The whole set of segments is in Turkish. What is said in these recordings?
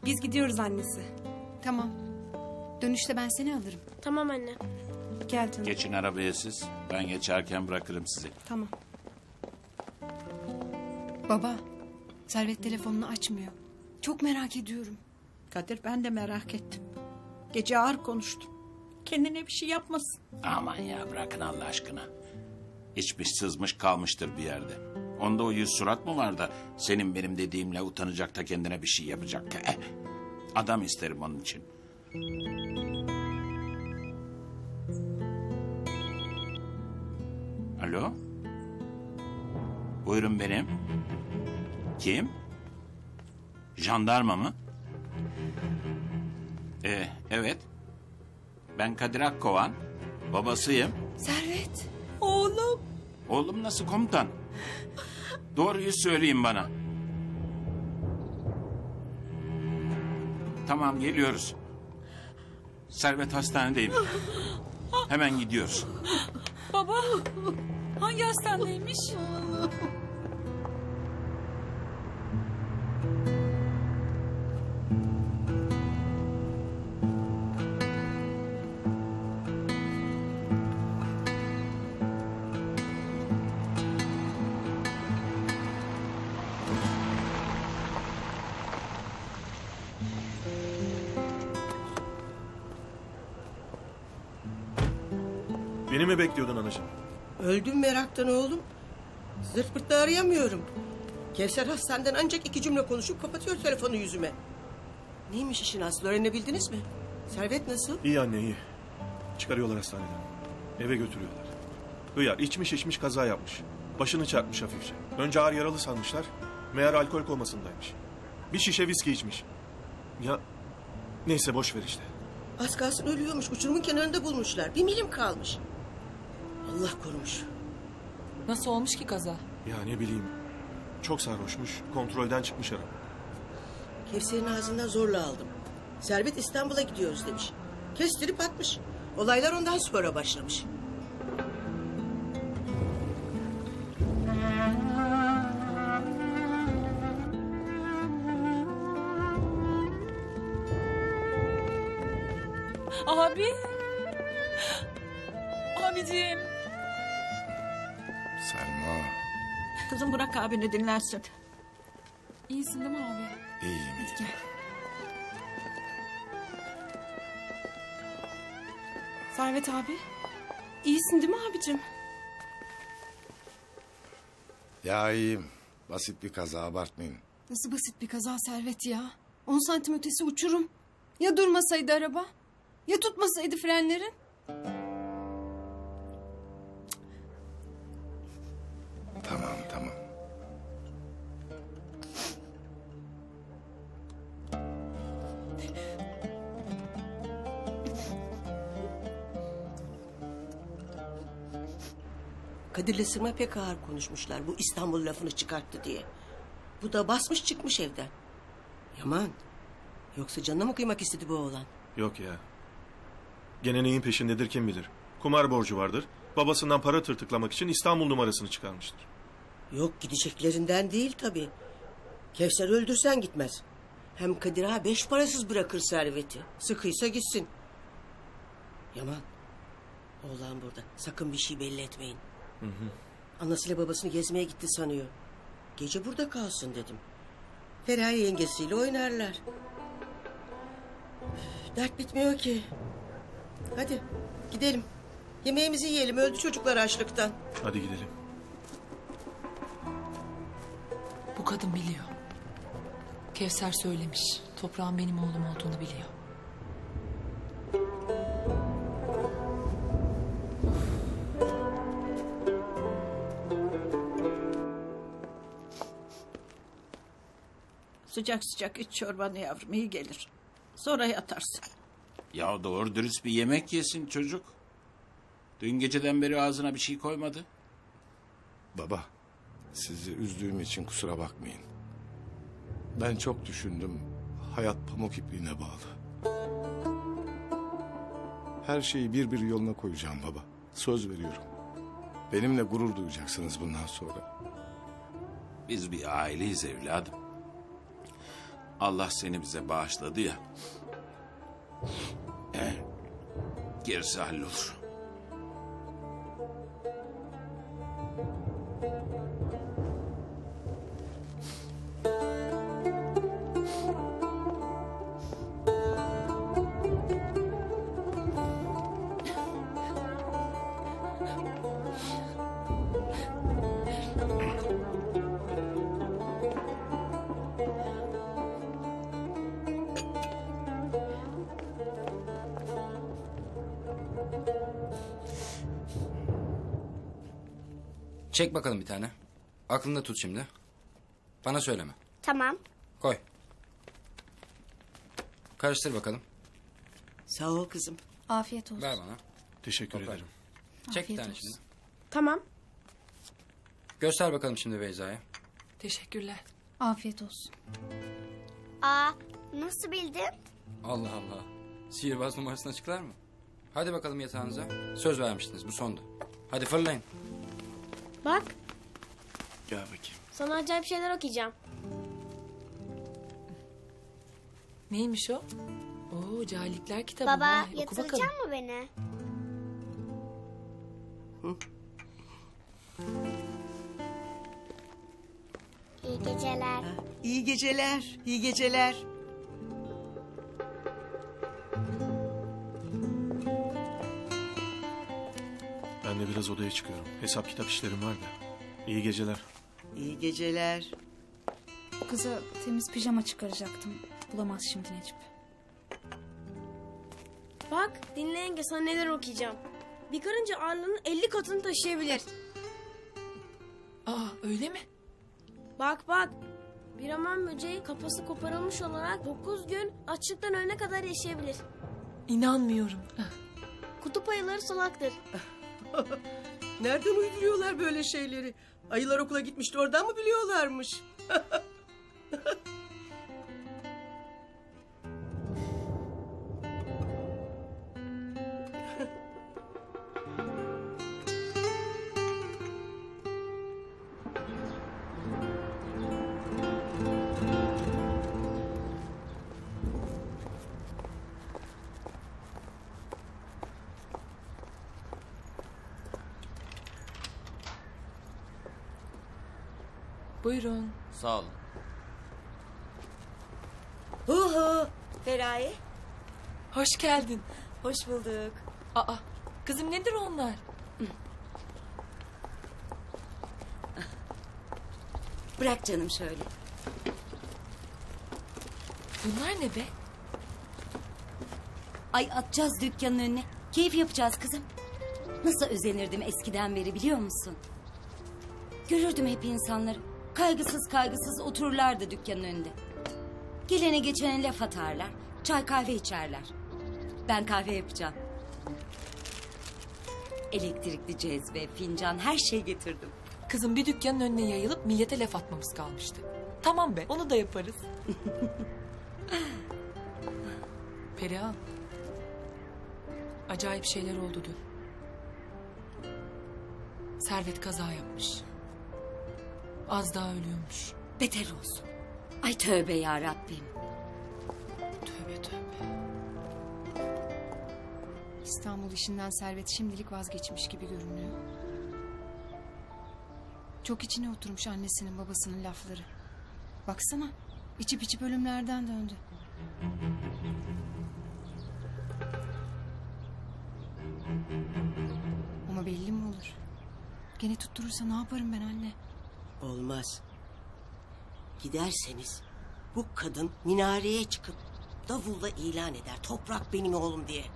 Biz gidiyoruz annesi. Tamam. Dönüşte ben seni alırım. Tamam anne. Gel canım. Geçin arabaya siz. Ben geçerken bırakırım sizi. Tamam. Baba, Servet telefonunu açmıyor. Çok merak ediyorum. Kadir, ben de merak ettim. Gece ağır konuştum. Kendine bir şey yapmasın. Aman ya, bırakın Allah aşkına. İçmiş sızmış kalmıştır bir yerde. Onda o yüz surat mı var da senin benim dediğimle utanacak da kendine bir şey yapacak. Adam isterim onun için. Alo? Buyurun benim. Kim? Jandarma mı? Evet. Ben Kadir Akkovan. Babasıyım. Servet. Oğlum. Oğlum nasıl komutan? Doğruyu söyleyin bana. Tamam, geliyoruz. Servet hastanedeyim. Hemen gidiyoruz. Baba. Hangi hastaneymiş? Beni mi bekliyordun anacığım? Öldüm meraktan oğlum. Zırt pırt da arayamıyorum. Kevser hastaneden ancak 2 cümle konuşup kapatıyor telefonu yüzüme. Neymiş işin aslı, öğrenebildiniz mi? Servet nasıl? İyi anne, iyi. Çıkarıyorlar hastaneden. Eve götürüyorlar. Hıyar içmiş kaza yapmış. Başını çarpmış hafifçe. Önce ağır yaralı sanmışlar. Meğer alkol komasındaymış. Bir şişe viski içmiş. Ya neyse, boş ver işte. Az kalsın ölüyormuş. Uçurumun kenarında bulmuşlar. 1 milim kalmış. Allah korumuş. Nasıl olmuş ki kaza? Ya ne bileyim. Çok sarhoşmuş. Kontrolden çıkmış araba. Kevser'in ağzından zorla aldım. Servet İstanbul'a gidiyoruz demiş. Kestirip atmış. Olaylar ondan sonra başlamış. Abi. Abiciğim. Selma. Kızım, bırak abini dinlensin. İyisin değil mi abi? İyiyim. Gel. Servet abi. İyisin değil mi abicim? Ya iyiyim. Basit bir kaza, abartmayın. Nasıl basit bir kaza Servet ya? 10 santim ötesi uçurum. Ya durmasaydı araba? Ya tutmasaydı frenlerin? Tamam. Kadir'le Sırma pek ağır konuşmuşlar. Bu İstanbul lafını çıkarttı diye. Bu da basmış çıkmış evden. Yaman. Yoksa canına mı kıymak istedi bu oğlan? Yok ya. Gene neyin peşindedir kim bilir. Kumar borcu vardır. Babasından para tırtıklamak için İstanbul numarasını çıkarmıştır. Yok, gideceklerinden değil tabii. Kevser öldürsen gitmez. Hem Kadir ağa 5 parasız bırakır serveti. Sıkıysa gitsin. Yaman. Oğlan burada. Sakın bir şey belli etmeyin. Hı. Anasıyla babasını gezmeye gitti sanıyor. Gece burada kalsın dedim. Feraye yengesiyle oynarlar. Dert bitmiyor ki. Hadi gidelim. Yemeğimizi yiyelim. Öldü çocuklar açlıktan. Hadi gidelim. Bu kadın biliyor. Kevser söylemiş. Toprağın benim oğlum olduğunu biliyor. Sıcak sıcak iç çorbanı yavrum, iyi gelir. Sonra yatarsın. Ya doğru dürüst bir yemek yesin çocuk. Dün geceden beri ağzına bir şey koymadı. Baba, sizi üzdüğüm için kusura bakmayın. Ben çok düşündüm. Hayat pamuk ipliğine bağlı. Her şeyi bir yoluna koyacağım baba. Söz veriyorum. Benimle gurur duyacaksınız bundan sonra. Biz bir aileyiz evladım. Allah seni bize bağışladı ya. Gerisi hallolur. Çek bakalım bir tane. Aklında tut şimdi. Bana söyleme. Tamam. Koy. Karıştır bakalım. Sağ ol kızım. Afiyet olsun. Ver bana. Teşekkür Toprak. ederim. Çek bir Afiyet tane olsun. şimdi. Tamam. Göster bakalım şimdi Beyza'ya. Teşekkürler. Afiyet olsun. Aa, nasıl bildin? Allah Allah. Sihirbaz numarasını açıklar mı? Hadi bakalım yatağınıza. Söz vermiştiniz, bu sondu. Hadi fırlayın. Bak, Gel bakayım. sana acayip şeyler okuyacağım. Neymiş o? Oo, cahillikler kitabı. Baba, Vay, oku yatıracak bakalım. mı beni? İyi geceler. İyi geceler, iyi geceler. Ben de biraz odaya çıkıyorum. Hesap kitap işlerim var da. İyi geceler. İyi geceler. Kıza temiz pijama çıkaracaktım. Bulamaz şimdi Necip. Bak dinle yenge, sana neler okuyacağım. Bir karınca ağırlığının 50 katını taşıyabilir. Aa, öyle mi? Bak. Bir hamam böceği kafası koparılmış olarak 9 gün açlıktan ölene kadar yaşayabilir. İnanmıyorum. Kutup ayıları solaktır. Nereden uyduruyorlar böyle şeyleri? Ayılar okula gitmişti, oradan mı biliyorlarmış? Buyurun. Sağ olun. Hu Feraye. Hoş geldin. Hoş bulduk. Aa, kızım nedir onlar? Bırak canım şöyle. Bunlar ne be? Ay atacağız dükkanın önüne. Keyif yapacağız kızım. Nasıl özenirdim eskiden beri biliyor musun? Görürdüm hep insanları. Kaygısız otururlardı dükkanın önünde. Gelene geçene laf atarlar. Çay kahve içerler. Ben kahve yapacağım. Elektrikli cezve, fincan her şey getirdim. Kızım bir dükkanın önüne yayılıp millete laf atmamız kalmıştı. Tamam be, onu da yaparız. Perihan. Acayip şeyler oldu dün. Servet kaza yapmış. Az daha ölüyormuş. Beter olsun. Ay tövbe ya Rabbim. Tövbe. İstanbul işinden Servet şimdilik vazgeçmiş gibi görünüyor. Çok içine oturmuş annesinin babasının lafları. Baksana, içip ölümlerden döndü. Ama belli mi olur? Gene tutturursa ne yaparım ben anne? Olmaz. Giderseniz bu kadın minareye çıkıp davulla ilan eder. Toprak benim oğlum diye.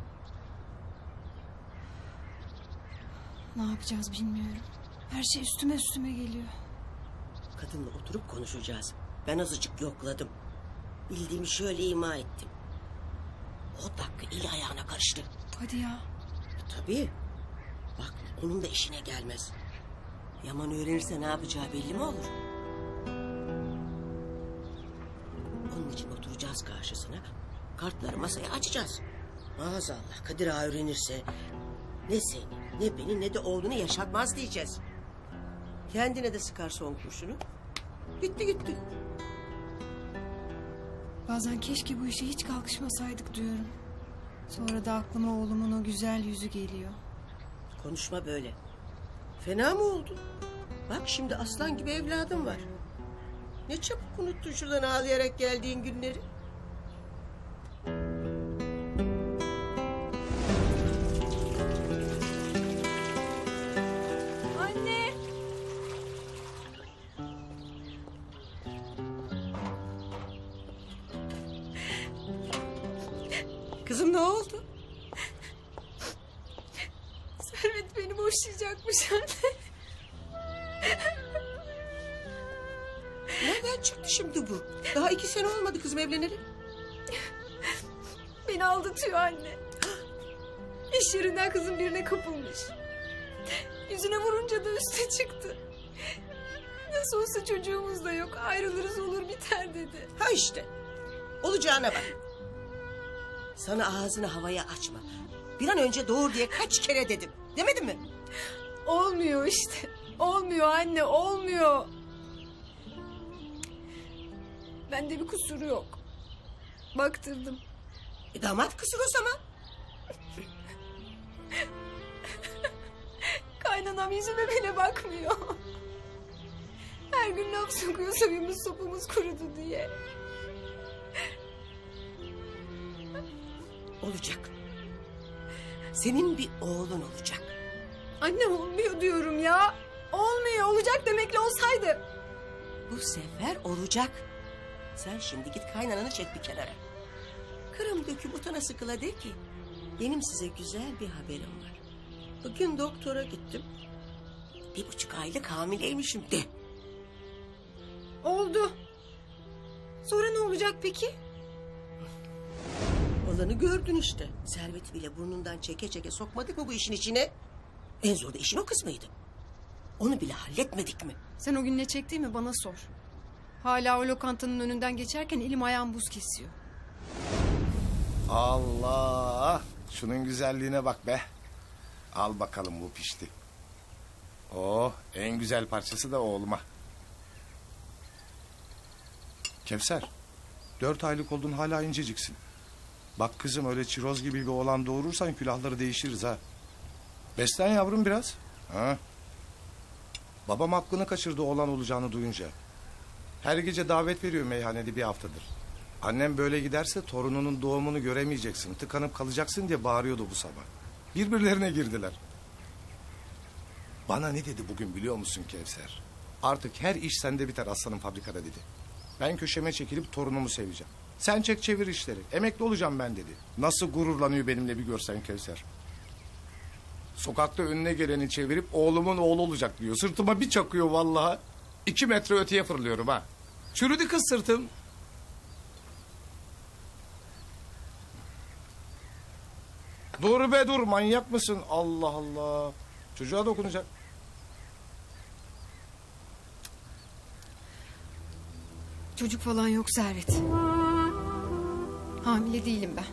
Ne yapacağız bilmiyorum. Her şey üstüme geliyor. Kadınla oturup konuşacağız. Ben azıcık yokladım. Bildiğimi şöyle ima ettim. O dakika eli ayağına karıştı. Hadi ya. Tabii. Bak onun da işine gelmez. Yaman öğrenirse ne yapacağı belli mi olur? Onun için oturacağız karşısına. Kartları masaya açacağız. Maazallah Kadir Ağa öğrenirse... ...ne seni, ne beni, ne de oğlunu yaşatmaz diyeceğiz. Kendine de sıkar son kurşunu. Gitti. Bazen keşke bu işe hiç kalkışmasaydık diyorum. Sonra da aklıma oğlumun o güzel yüzü geliyor. Konuşma böyle. Fena mı oldu? Bak şimdi aslan gibi evladım var. Ne çabuk unuttun şuradan ağlayarak geldiğin günleri. Anne! Kızım ne oldu? Servet beni boşayacakmış anne. Nereden çıktı şimdi bu? Daha 2 sene olmadı kızım evleneli. Beni aldatıyor anne. İş yerinden kızın birine kapılmış. Yüzüne vurunca da üste çıktı. Nasıl olsa çocuğumuz da yok. Ayrılırız olur biter dedi. Ha işte. Olacağına bak. Sana ağzını havaya açma. Bir an önce doğur diye kaç kere dedim. Demedim mi? Olmuyor işte. Olmuyor anne, olmuyor. Bende bir kusuru yok. Baktırdım. Damat kısır o zaman. Kaynanam yüzüme bile bakmıyor. Her gün laf sokuyor soyumuz sopumuz kurudu diye. Olacak. Senin bir oğlun olacak. Anne olmuyor diyorum ya. Olmuyor, olacak demekle olsaydı. Bu sefer olacak. Sen şimdi git kaynananı çek bir kenara. Kırım döküm utana sıkıla de ki... benim size güzel bir haberim var. Bugün doktora gittim. 1,5 aylık hamileymişim de. Oldu. Sonra ne olacak peki? Olanı gördün işte. Serveti bile burnundan çeke çeke sokmadık mı bu işin içine? En zor da işin o kısmıydı. Onu bile halletmedik mi? Sen o gün ne çektiğimi bana sor. Hala o lokantanın önünden geçerken elim ayağım buz kesiyor. Allah! Şunun güzelliğine bak be. Al bakalım bu pişti. Oh, en güzel parçası da oğluma. Kevser, 4 aylık oldun hala inceciksin. Bak kızım öyle çiroz gibi bir oğlan doğurursan külahları değişiriz ha. Beslen yavrum biraz. Ha. Babam aklını kaçırdı oğlan olacağını duyunca. Her gece davet veriyor meyhanede bir haftadır. Annem böyle giderse torununun doğumunu göremeyeceksin, tıkanıp kalacaksın diye bağırıyordu bu sabah. Birbirlerine girdiler. Bana ne dedi bugün biliyor musun Kevser? Artık her iş sende biter aslanım fabrikada dedi. Ben köşeme çekilip torunumu seveceğim. Sen çek çevir işleri. Emekli olacağım ben dedi. Nasıl gururlanıyor benimle bir görsen Kevser. Sokakta önüne geleni çevirip oğlumun oğlu olacak diyor. Sırtıma bir çakıyor vallahi. 2 metre öteye fırlıyorum ha. Çürüdü kız sırtım. Dur be dur, manyak mısın? Allah Allah. Çocuğa dokunacak. Çocuk falan yok Servet. Hamile değilim ben.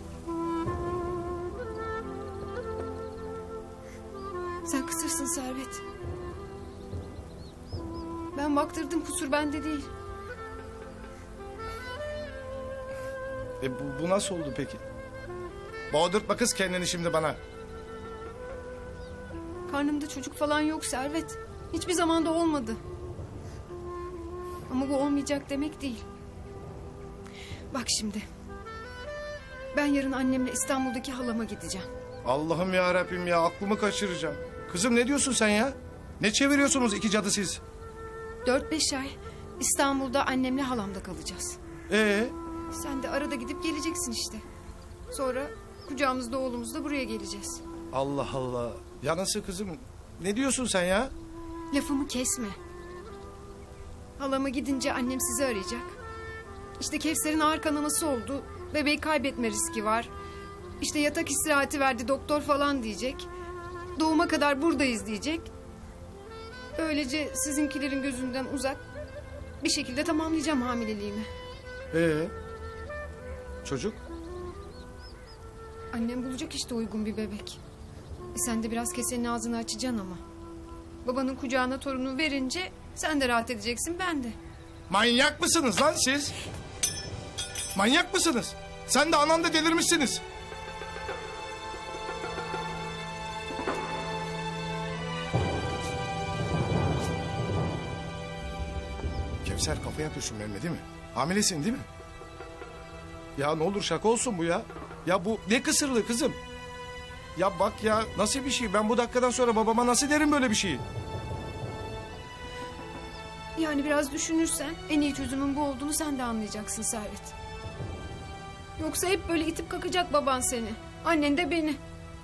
Sen kısırsın Servet. Ben baktırdım, kusur bende değil. Bu nasıl oldu peki? Boğdurtma kız kendini şimdi bana. Karnımda çocuk falan yok Servet. Hiçbir zamanda olmadı. Ama bu olmayacak demek değil. Bak şimdi. Ben yarın annemle İstanbul'daki halama gideceğim. Allah'ım ya Rabbim ya, aklımı kaçıracağım. Kızım ne diyorsun sen ya? Ne çeviriyorsunuz iki cadı siz? 4-5 ay İstanbul'da annemle halamda kalacağız. Sen de arada gidip geleceksin işte. Sonra kucağımızda oğlumuzla buraya geleceğiz. Allah Allah. Ya nasıl kızım? Ne diyorsun sen ya? Lafımı kesme. Halama gidince annem sizi arayacak. İşte Kevser'in ağır kanaması oldu. Bebeği kaybetme riski var. İşte yatak istirahati verdi doktor falan diyecek. Doğuma kadar buradayız diyecek. Böylece sizinkilerin gözünden uzak bir şekilde tamamlayacağım hamileliğimi. Çocuk? Annem bulacak işte uygun bir bebek. Sen de biraz kesenin ağzını açacaksın ama. Babanın kucağına torunu verince sen de rahat edeceksin, ben de. Manyak mısınız lan siz? Manyak mısınız? Sen de anan da delirmişsiniz. Kevser kafa yapıyorsun benimle değil mi? Hamilesin değil mi? Ya ne olur şaka olsun bu ya. Ya bu ne kısırlığı kızım? Ya bak ya nasıl bir şey? Ben bu dakikadan sonra babama nasıl derim böyle bir şeyi? Yani biraz düşünürsen en iyi çözümün bu olduğunu sen de anlayacaksın Servet. Yoksa hep böyle itip kakacak baban seni. Annen de beni.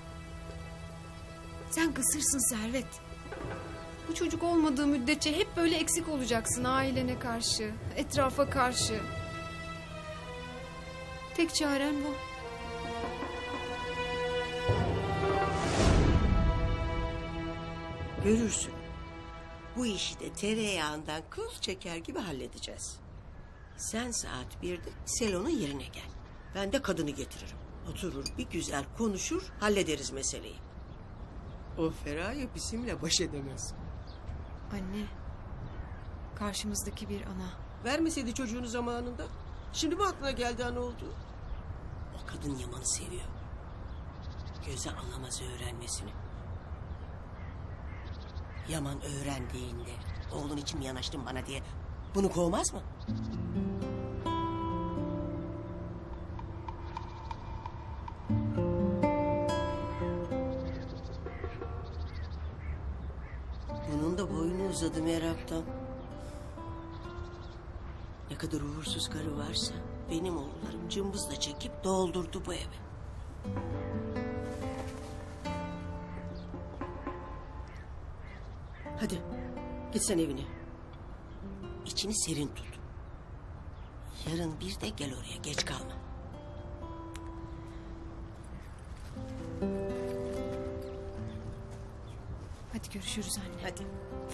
Sen kısırsın Servet. Bu çocuk olmadığı müddetçe hep böyle eksik olacaksın ailene karşı, etrafa karşı. Tek çaren bu. Görürsün. Bu işi de tereyağından kıl çeker gibi halledeceğiz. Sen saat 1'de Selon'un yerine gel. Ben de kadını getiririm. Oturur bir güzel konuşur hallederiz meseleyi. O Feraye bizimle baş edemez. Anne, karşımızdaki bir ana. Vermeseydi çocuğunu zamanında. Şimdi mi aklına geldi ana oldu? O kadın Yaman'ı seviyor. Göze alamaz öğrenmesini. Yaman öğrendiğinde oğlun için mi yanaştın bana diye bunu kovmaz mı? Bunun da boynu uzadı meraktan. Ne kadar uğursuz karı varsa benim oğullarım cımbızla çekip doldurdu bu evi. Hadi git sen evine. İçini serin tut. Yarın bir de gel oraya, geç kalma. Hadi görüşürüz anne. Hadi.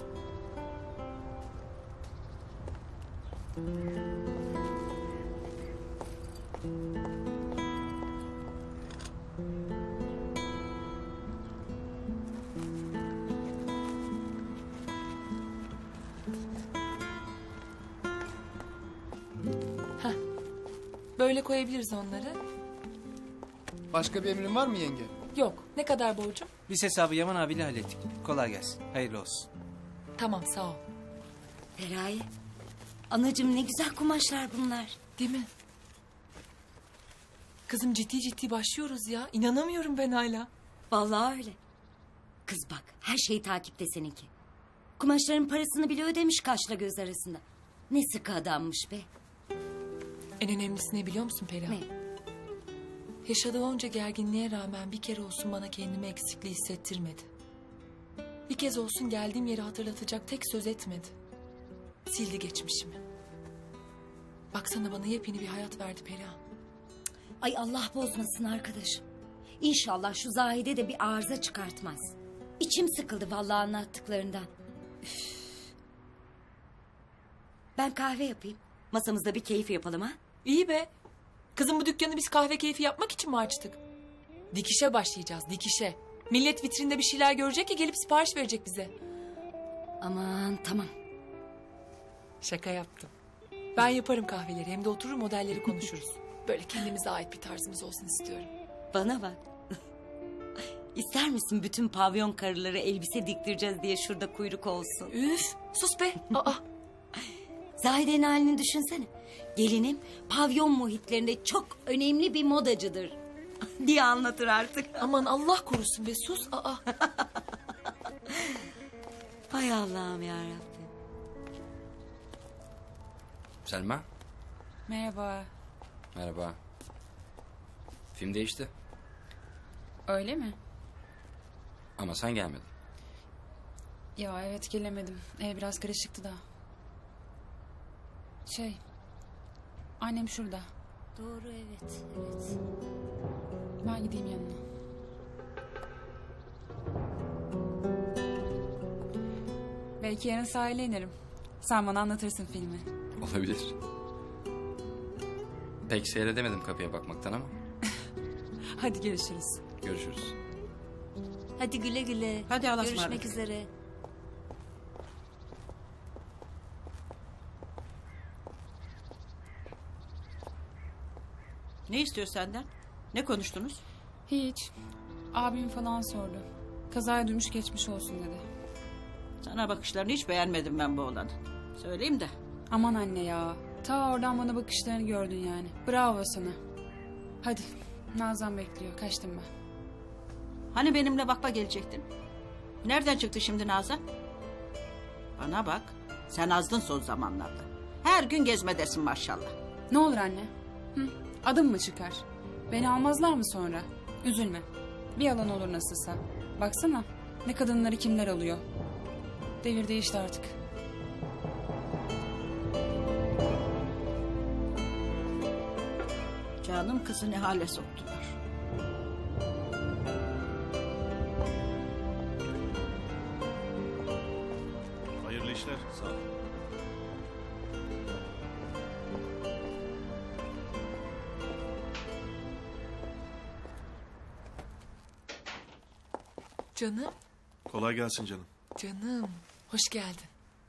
Böyle koyabiliriz onları. Başka bir emrin var mı yenge? Yok. Ne kadar borcum? Biz hesabı Yaman abiyle hallettik. Kolay gelsin. Hayırlı olsun. Tamam sağ ol. Feraye. Anacığım ne güzel kumaşlar bunlar. Değil mi? Kızım ciddi ciddi başlıyoruz ya. İnanamıyorum ben hala. Vallahi öyle. Kız bak her şey takipte seninki. Kumaşların parasını bile ödemiş kaşla göz arasında. Ne sıkı adammış be. En önemlisi ne biliyor musun Perihan? Ne? Yaşadığı onca gerginliğe rağmen bir kere olsun bana kendimi eksikliği hissettirmedi. Bir kez olsun geldiğim yeri hatırlatacak tek söz etmedi. Sildi geçmişimi. Baksana bana yepyeni bir hayat verdi Perihan. Ay Allah bozmasın arkadaşım. İnşallah şu Zahide de bir arıza çıkartmaz. İçim sıkıldı vallahi anlattıklarından. Üf. Ben kahve yapayım. Masamızda bir keyif yapalım ha. İyi be. Kızım bu dükkanı biz kahve keyfi yapmak için mi açtık? Dikişe başlayacağız, dikişe. Millet vitrinde bir şeyler görecek ki gelip sipariş verecek bize. Aman tamam. Şaka yaptım. Ben yaparım kahveleri, hem de oturur modelleri konuşuruz. Böyle kendimize ait bir tarzımız olsun istiyorum. Bana bak. İster misin bütün pavyon karıları elbise diktireceğiz diye şurada kuyruk olsun? Üf, sus be. Aa. Zahide'nin halini düşünsene. Gelinim pavyon muhitlerinde çok önemli bir modacıdır diye anlatır artık. Aman Allah korusun be, sus. Aa. Hay Allah'ım yarabbim. Selma. Merhaba. Merhaba. Film değişti. Öyle mi? Ama sen gelmedin. Ya evet gelemedim. Ev biraz karışıktı da. Annem şurada. Doğru evet. Ben gideyim yanına. Belki yarın sahile inerim. Sen bana anlatırsın filmi. Olabilir. Pek seyredemedim kapıya bakmaktan ama. Hadi görüşürüz. Görüşürüz. Hadi güle güle. Hadi Allah'a Görüşmek ısmarladık. üzere. Ne istiyor senden? Ne konuştunuz? Hiç. Abim falan sordu. Kazaya duymuş geçmiş olsun dedi. Sana bakışlarını hiç beğenmedim ben bu oğlanın. Söyleyeyim de. Aman anne ya. Ta oradan bana bakışlarını gördün yani. Bravo sana. Hadi. Nazan bekliyor. Kaçtım ben. Hani benimle bakma gelecektin? Nereden çıktı şimdi Nazan? Bana bak. Sen azdın son zamanlarda. Her gün gezmedesin maşallah. Ne olur anne? Hı? Adım mı çıkar? Beni almazlar mı sonra? Üzülme. Bir yalan olur nasılsa. Baksana ne kadınları kimler alıyor. Devir değişti artık. Canım kızı ne hale soktular. Hayırlı işler. Sağ ol. Canım. Kolay gelsin canım. Canım. Hoş geldin.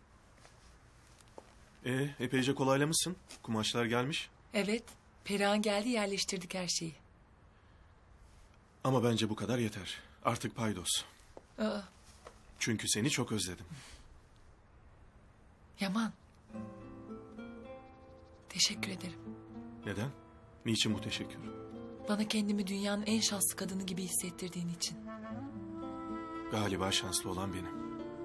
Epeyce kolaylamışsın. Kumaşlar gelmiş. Evet. Perihan geldi, yerleştirdik her şeyi. Ama bence bu kadar yeter. Artık paydos. Aa. Çünkü seni çok özledim. Yaman. Teşekkür ederim. Neden? Niçin bu teşekkür? Bana kendimi dünyanın en şanslı kadını gibi hissettirdiğin için. Galiba şanslı olan benim.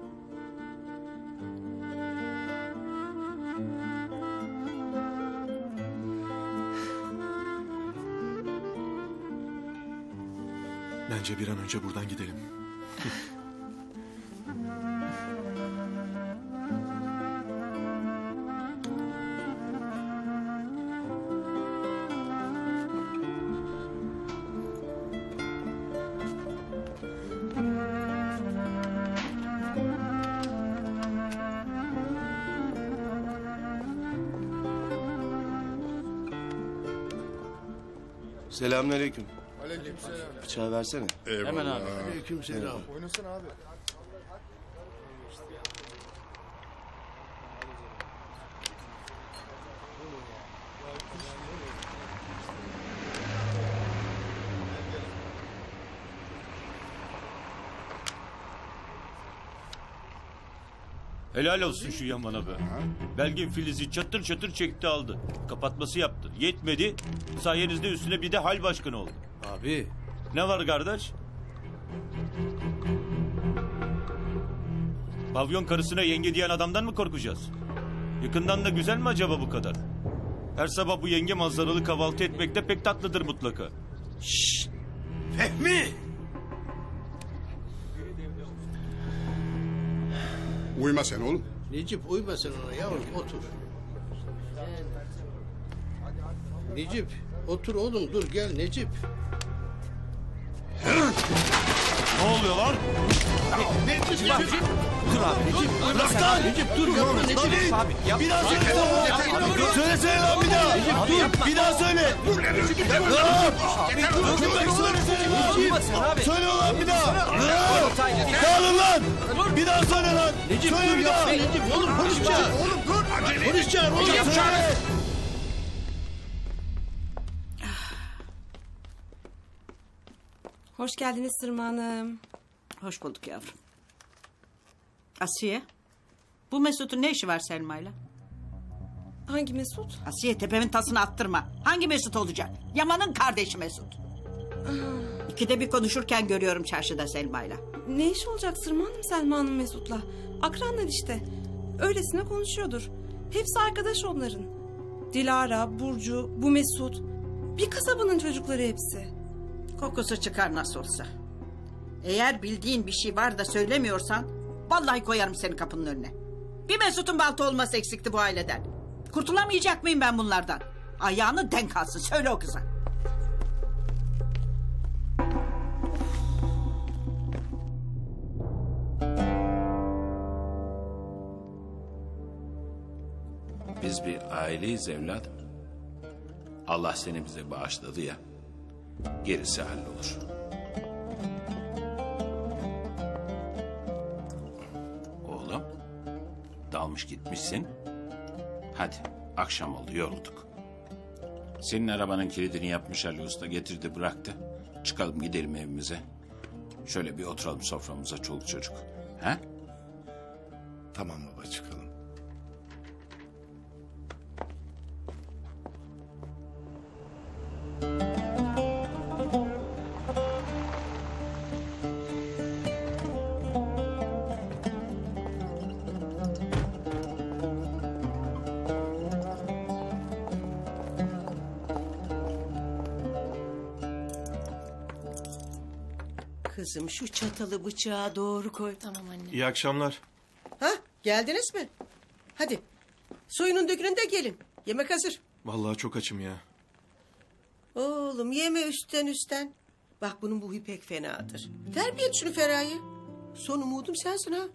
Bence bir an önce buradan gidelim. Selamünaleyküm. Aleykümselam. Bıçağı versene. Eyvallah. Hemen abi. Aleykümselam. Oynasana abi. Helal olsun şu Yaman'a be. Belgin Filiz'i çatır çatır çekti aldı. Kapatması yaptı. Yetmedi. Sayenizde üstüne bir de hal başkanı oldu. Abi. Ne var kardeş? Pavyon karısına yenge diyen adamdan mı korkacağız? Yakından da güzel mi acaba bu kadar? Her sabah bu yenge manzaralı kahvaltı etmekte pek tatlıdır mutlaka. Şşş! Fehmi! Uyma sen oğlum. Necip uyma sen ona yavrum otur. Necip otur oğlum dur gel Necip. Ne oluyor lan? Necip dur abi Necip. Bırak lan. Necip dur yapma Necip. Abi yapma. Bir daha söyle. Söylesene lan bir daha. Necip dur. Bir daha söyle. Söyle lan bir daha. Dağılın lan. Bir daha söyle lan. Necip söyle dur bir daha. Necip oğlum polis çağır. Oğlum dur. Polis çağır oğlum. Söyle. Hoş geldiniz Sırma Hanım. Hoş bulduk yavrum. Asiye. Bu Mesut'un ne işi var Selma'yla? Hangi Mesut? Asiye tepemin tasını attırma. Hangi Mesut olacak? Yaman'ın kardeşi Mesut. İkide bir konuşurken görüyorum çarşıda Selma'yla. Ne iş olacak Sırma Hanım Selma Hanım Mesut'la? Akranlar işte. Öylesine konuşuyordur. Hepsi arkadaş onların. Dilara, Burcu, bu Mesut. Bir kasabanın çocukları hepsi. Kokusu çıkar nasıl olsa. Eğer bildiğin bir şey var da söylemiyorsan... ...vallahi koyarım seni kapının önüne. Bir Mesut'un balta olması eksikti bu aileden. Kurtulamayacak mıyım ben bunlardan? Ayağını denk alsın söyle o kıza. Biz bir aileyiz evladım. Allah seni bize bağışladı ya. Gerisi hallolur. Oğlum, dalmış gitmişsin. Hadi, akşam oldu, yorulduk. Senin arabanın kilidini yapmış Ali Usta, getirdi bıraktı. Çıkalım gidelim evimize. Şöyle bir oturalım soframıza çoluk çocuk. Ha? Tamam baba, çıkalım. Kızım şu çatalı bıçağı doğru koy. Tamam anne. İyi akşamlar. Ha, geldiniz mi? Hadi. Soyunun dökünün de gelin. Yemek hazır. Vallahi çok açım ya. Oğlum yeme üstten. Bak bunun bu huyu pek fenadır. Terbiye et şunu Feraye. Son umudum sensin ha.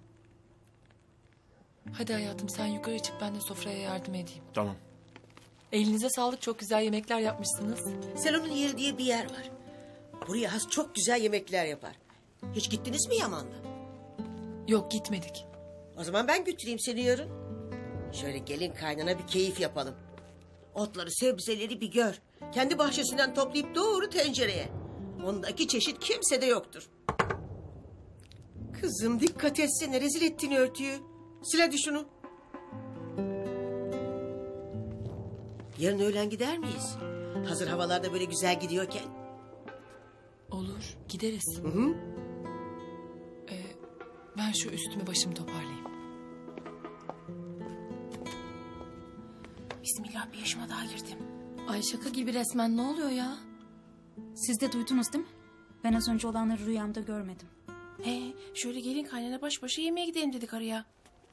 Hadi hayatım sen yukarı çık, ben de sofraya yardım edeyim. Tamam. Elinize sağlık, çok güzel yemekler yapmışsınız. Selon'un yeri diye bir yer var. Buraya has çok güzel yemekler yapar. Hiç gittiniz mi Yaman'la? Yok, gitmedik. O zaman ben götüreyim seni yarın. Şöyle gelin kaynana bir keyif yapalım. Otları, sebzeleri bir gör. Kendi bahçesinden toplayıp doğru tencereye. Ondaki çeşit kimsede yoktur. Kızım dikkat etsene, rezil ettin örtüyü. Sil hadi şunu. Yarın öğlen gider miyiz? Hazır havalarda böyle güzel gidiyorken. Olur, gideriz. Hı hı. Ben şu üstümü başımı toparlayayım. Bismillah, bir yaşıma daha girdim. Ay şaka gibi resmen, ne oluyor ya? Siz de duydunuz değil mi? Ben az önce olanları rüyamda görmedim. He, şöyle gelin kaynana baş başa yemeğe gidelim dedik araya.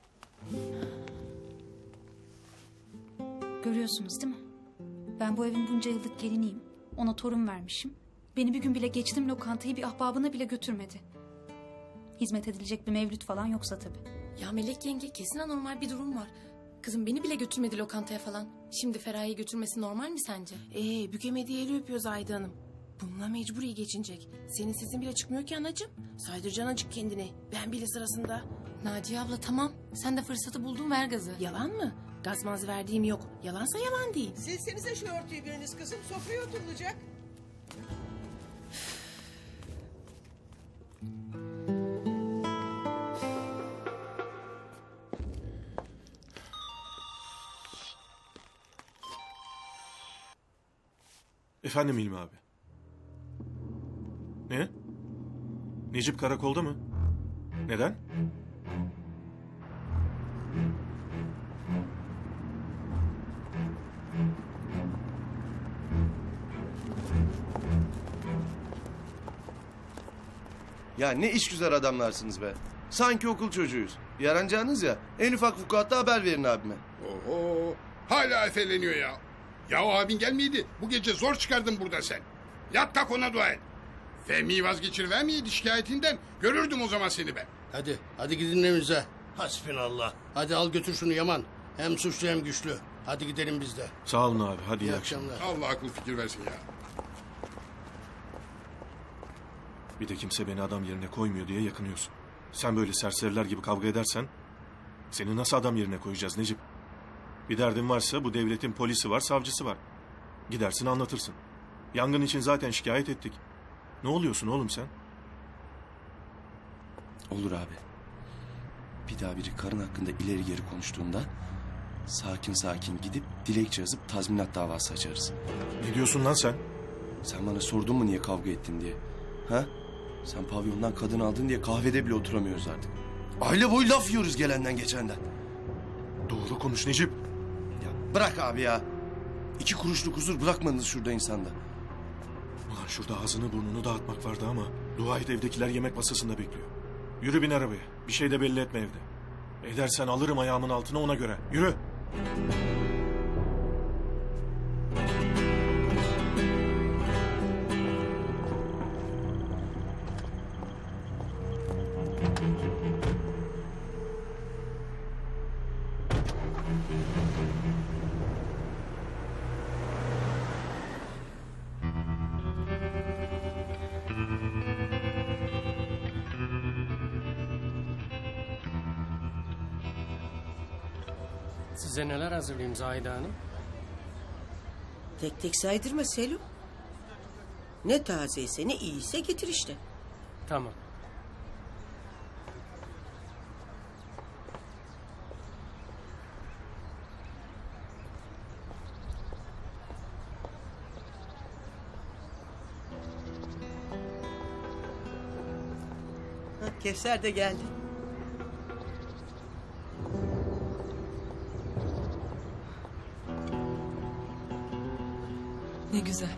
Görüyorsunuz değil mi? Ben bu evin bunca yıllık geliniyim. Ona torun vermişim. Beni bir gün bile geçtim lokantayı bir ahbabına bile götürmedi. Hizmet edilecek bir mevlüt falan yoksa tabii. Ya Melek yenge, kesin anormal bir durum var. Kızım beni bile götürmedi lokantaya falan. Şimdi Feraye'yi götürmesi normal mi sence? Bükemediği eli öpüyor Zahide Hanım. Bununla mecburi geçinecek. Senin sesin bile çıkmıyor ki anacığım. Saydıracaksın acık kendini. Ben bile sırasında. Naciye abla tamam. Sen de fırsatı buldun, ver gazı. Yalan mı? Gazmaz verdiğim yok. Yalansa yalan değil. Silsenize şu örtüyü biriniz kızım. Sofraya oturulacak. Efendim İlmi abi. Ne? Necip karakolda mı? Neden? Ya ne işgüzar adamlarsınız be. Sanki okul çocuğuyuz. Yaranacağınız ya. En ufak vukuatta haber verin abime. Oho, hala efeleniyor ya. Ya o abin gelmeydi. Bu gece zor çıkardın burada sen. Yat kalk ona dua et. Fehmi'yi vazgeçirivermeyeydi şikayetinden. Görürdüm o zaman seni ben. Hadi gidin evinize. Hasbinallah. Hadi al götür şunu Yaman. Hem suçlu hem güçlü. Hadi gidelim biz de. Sağ olun abi. Hadi iyi akşamlar. Allah akıl fikir versin ya. Bir de kimse beni adam yerine koymuyor diye yakınıyorsun. Sen böyle serseriler gibi kavga edersen seni nasıl adam yerine koyacağız Necip? Bir derdin varsa bu devletin polisi var, savcısı var. Gidersin anlatırsın. Yangın için zaten şikayet ettik. Ne oluyorsun oğlum sen? Olur abi. Bir daha biri karın hakkında ileri geri konuştuğunda sakin sakin gidip dilekçe yazıp tazminat davası açarız. Ne diyorsun lan sen? Sen bana sordun mu niye kavga ettin diye? Ha? Sen pavyondan kadın aldın diye kahvede bile oturamıyoruz artık. Aile boyu laf yiyoruz gelenden geçenden. Doğru konuş Necip. Ya bırak abi ya. 2 kuruşluk huzur bırakmadınız şurada insanda. Ulan şurada ağzını burnunu dağıtmak vardı ama dua et evdekiler yemek masasında bekliyor. Yürü bin arabaya. Bir şey de belli etme evde. Edersen alırım ayağımın altına, ona göre. Yürü. Size neler hazırlayayım Zahide Hanım? Tek tek saydırma Selim. Ne tazeyse ne iyiyse getir işte. Tamam. Kevser de geldi. Ne güzel.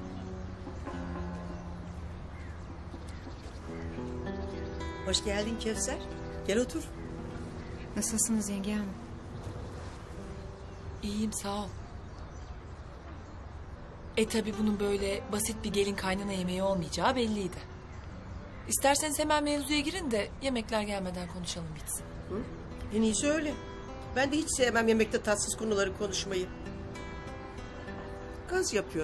Hoş geldin Kevser. Gel otur. Nasılsınız yenge hanım? İyiyim sağ ol. Tabii bunun böyle basit bir gelin kaynana yemeği olmayacağı belliydi. İsterseniz hemen mevzuya girin de yemekler gelmeden konuşalım bitsin. Hı? En iyisi öyle. Ben de hiç sevmem yemekte tatsız konuları konuşmayı. Gaz yapıyor.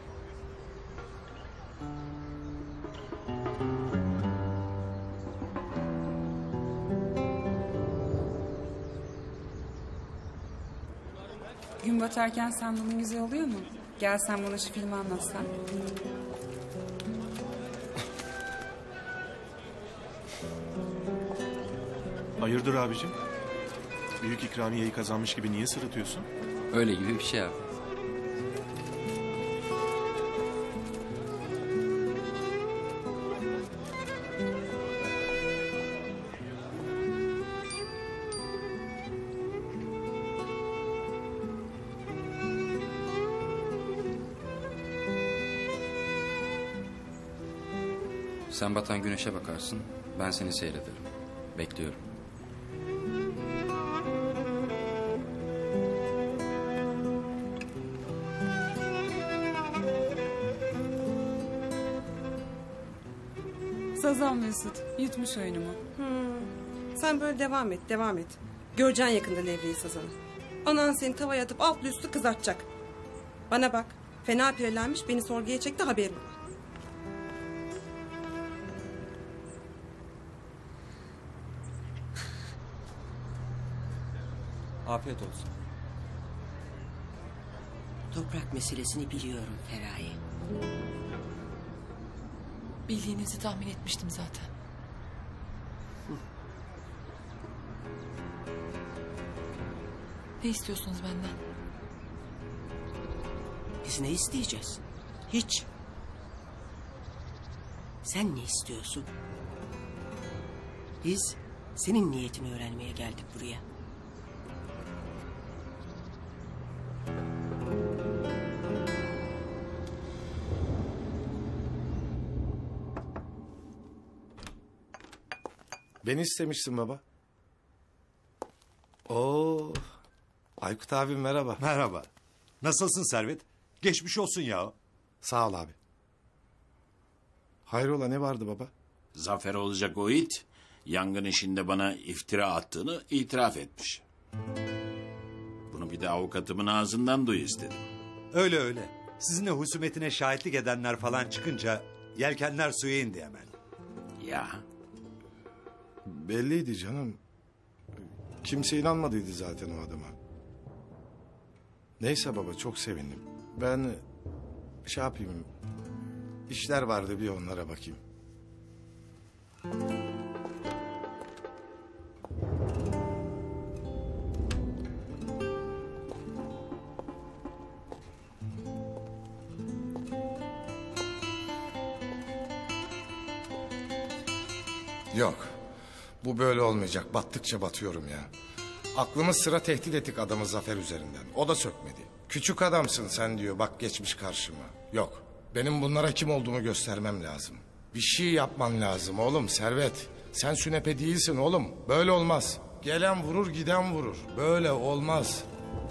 Gün batarken sandalın güzel oluyor mu? Gel sen bana şu filmi anlatsan. Hayırdır abicim? Büyük ikramiyeyi kazanmış gibi niye sırıtıyorsun? Öyle gibi bir şey abi. Sen batan güneşe bakarsın, ben seni seyrederim. Bekliyorum. Sazan Mesut yutmuş oyunumu. Sen böyle devam et, devam et. Göreceksin yakında levreyi sazanı. Anan seni tavaya atıp altlı üstü kızartacak. Bana bak, fena pirelenmiş, beni sorguya çekti, haberin var. Afiyet olsun. Toprak meselesini biliyorum Feraye. Bildiğinizi tahmin etmiştim zaten. Ne istiyorsunuz benden? Biz ne isteyeceğiz? Hiç. Sen ne istiyorsun? Biz senin niyetini öğrenmeye geldik buraya. Beni istemişsin baba. Oo, Aykut abi merhaba. Merhaba. Nasılsın Servet? Geçmiş olsun ya. Sağ ol abi. Hayrola ne vardı baba? Zafer olacak o it, yangın işinde bana iftira attığını itiraf etmiş. Bunu bir de avukatımın ağzından duy istedim. Öyle öyle. Sizinle husumetine şahitlik edenler falan çıkınca yelkenler suya indi hemen. Ya. Belliydi canım. Kimse inanmadıydı zaten o adama. Neyse baba çok sevindim. Ben şey yapayım. İşler vardı bir onlara bakayım. Yok. Bu böyle olmayacak. Battıkça batıyorum ya. Aklımız sıra tehdit ettik adamı Zafer üzerinden. O da sökmedi. Küçük adamsın sen diyor. Bak geçmiş karşıma. Yok. Benim bunlara kim olduğumu göstermem lazım. Bir şey yapman lazım oğlum Servet. Sen sünepe değilsin oğlum. Böyle olmaz. Gelen vurur giden vurur. Böyle olmaz.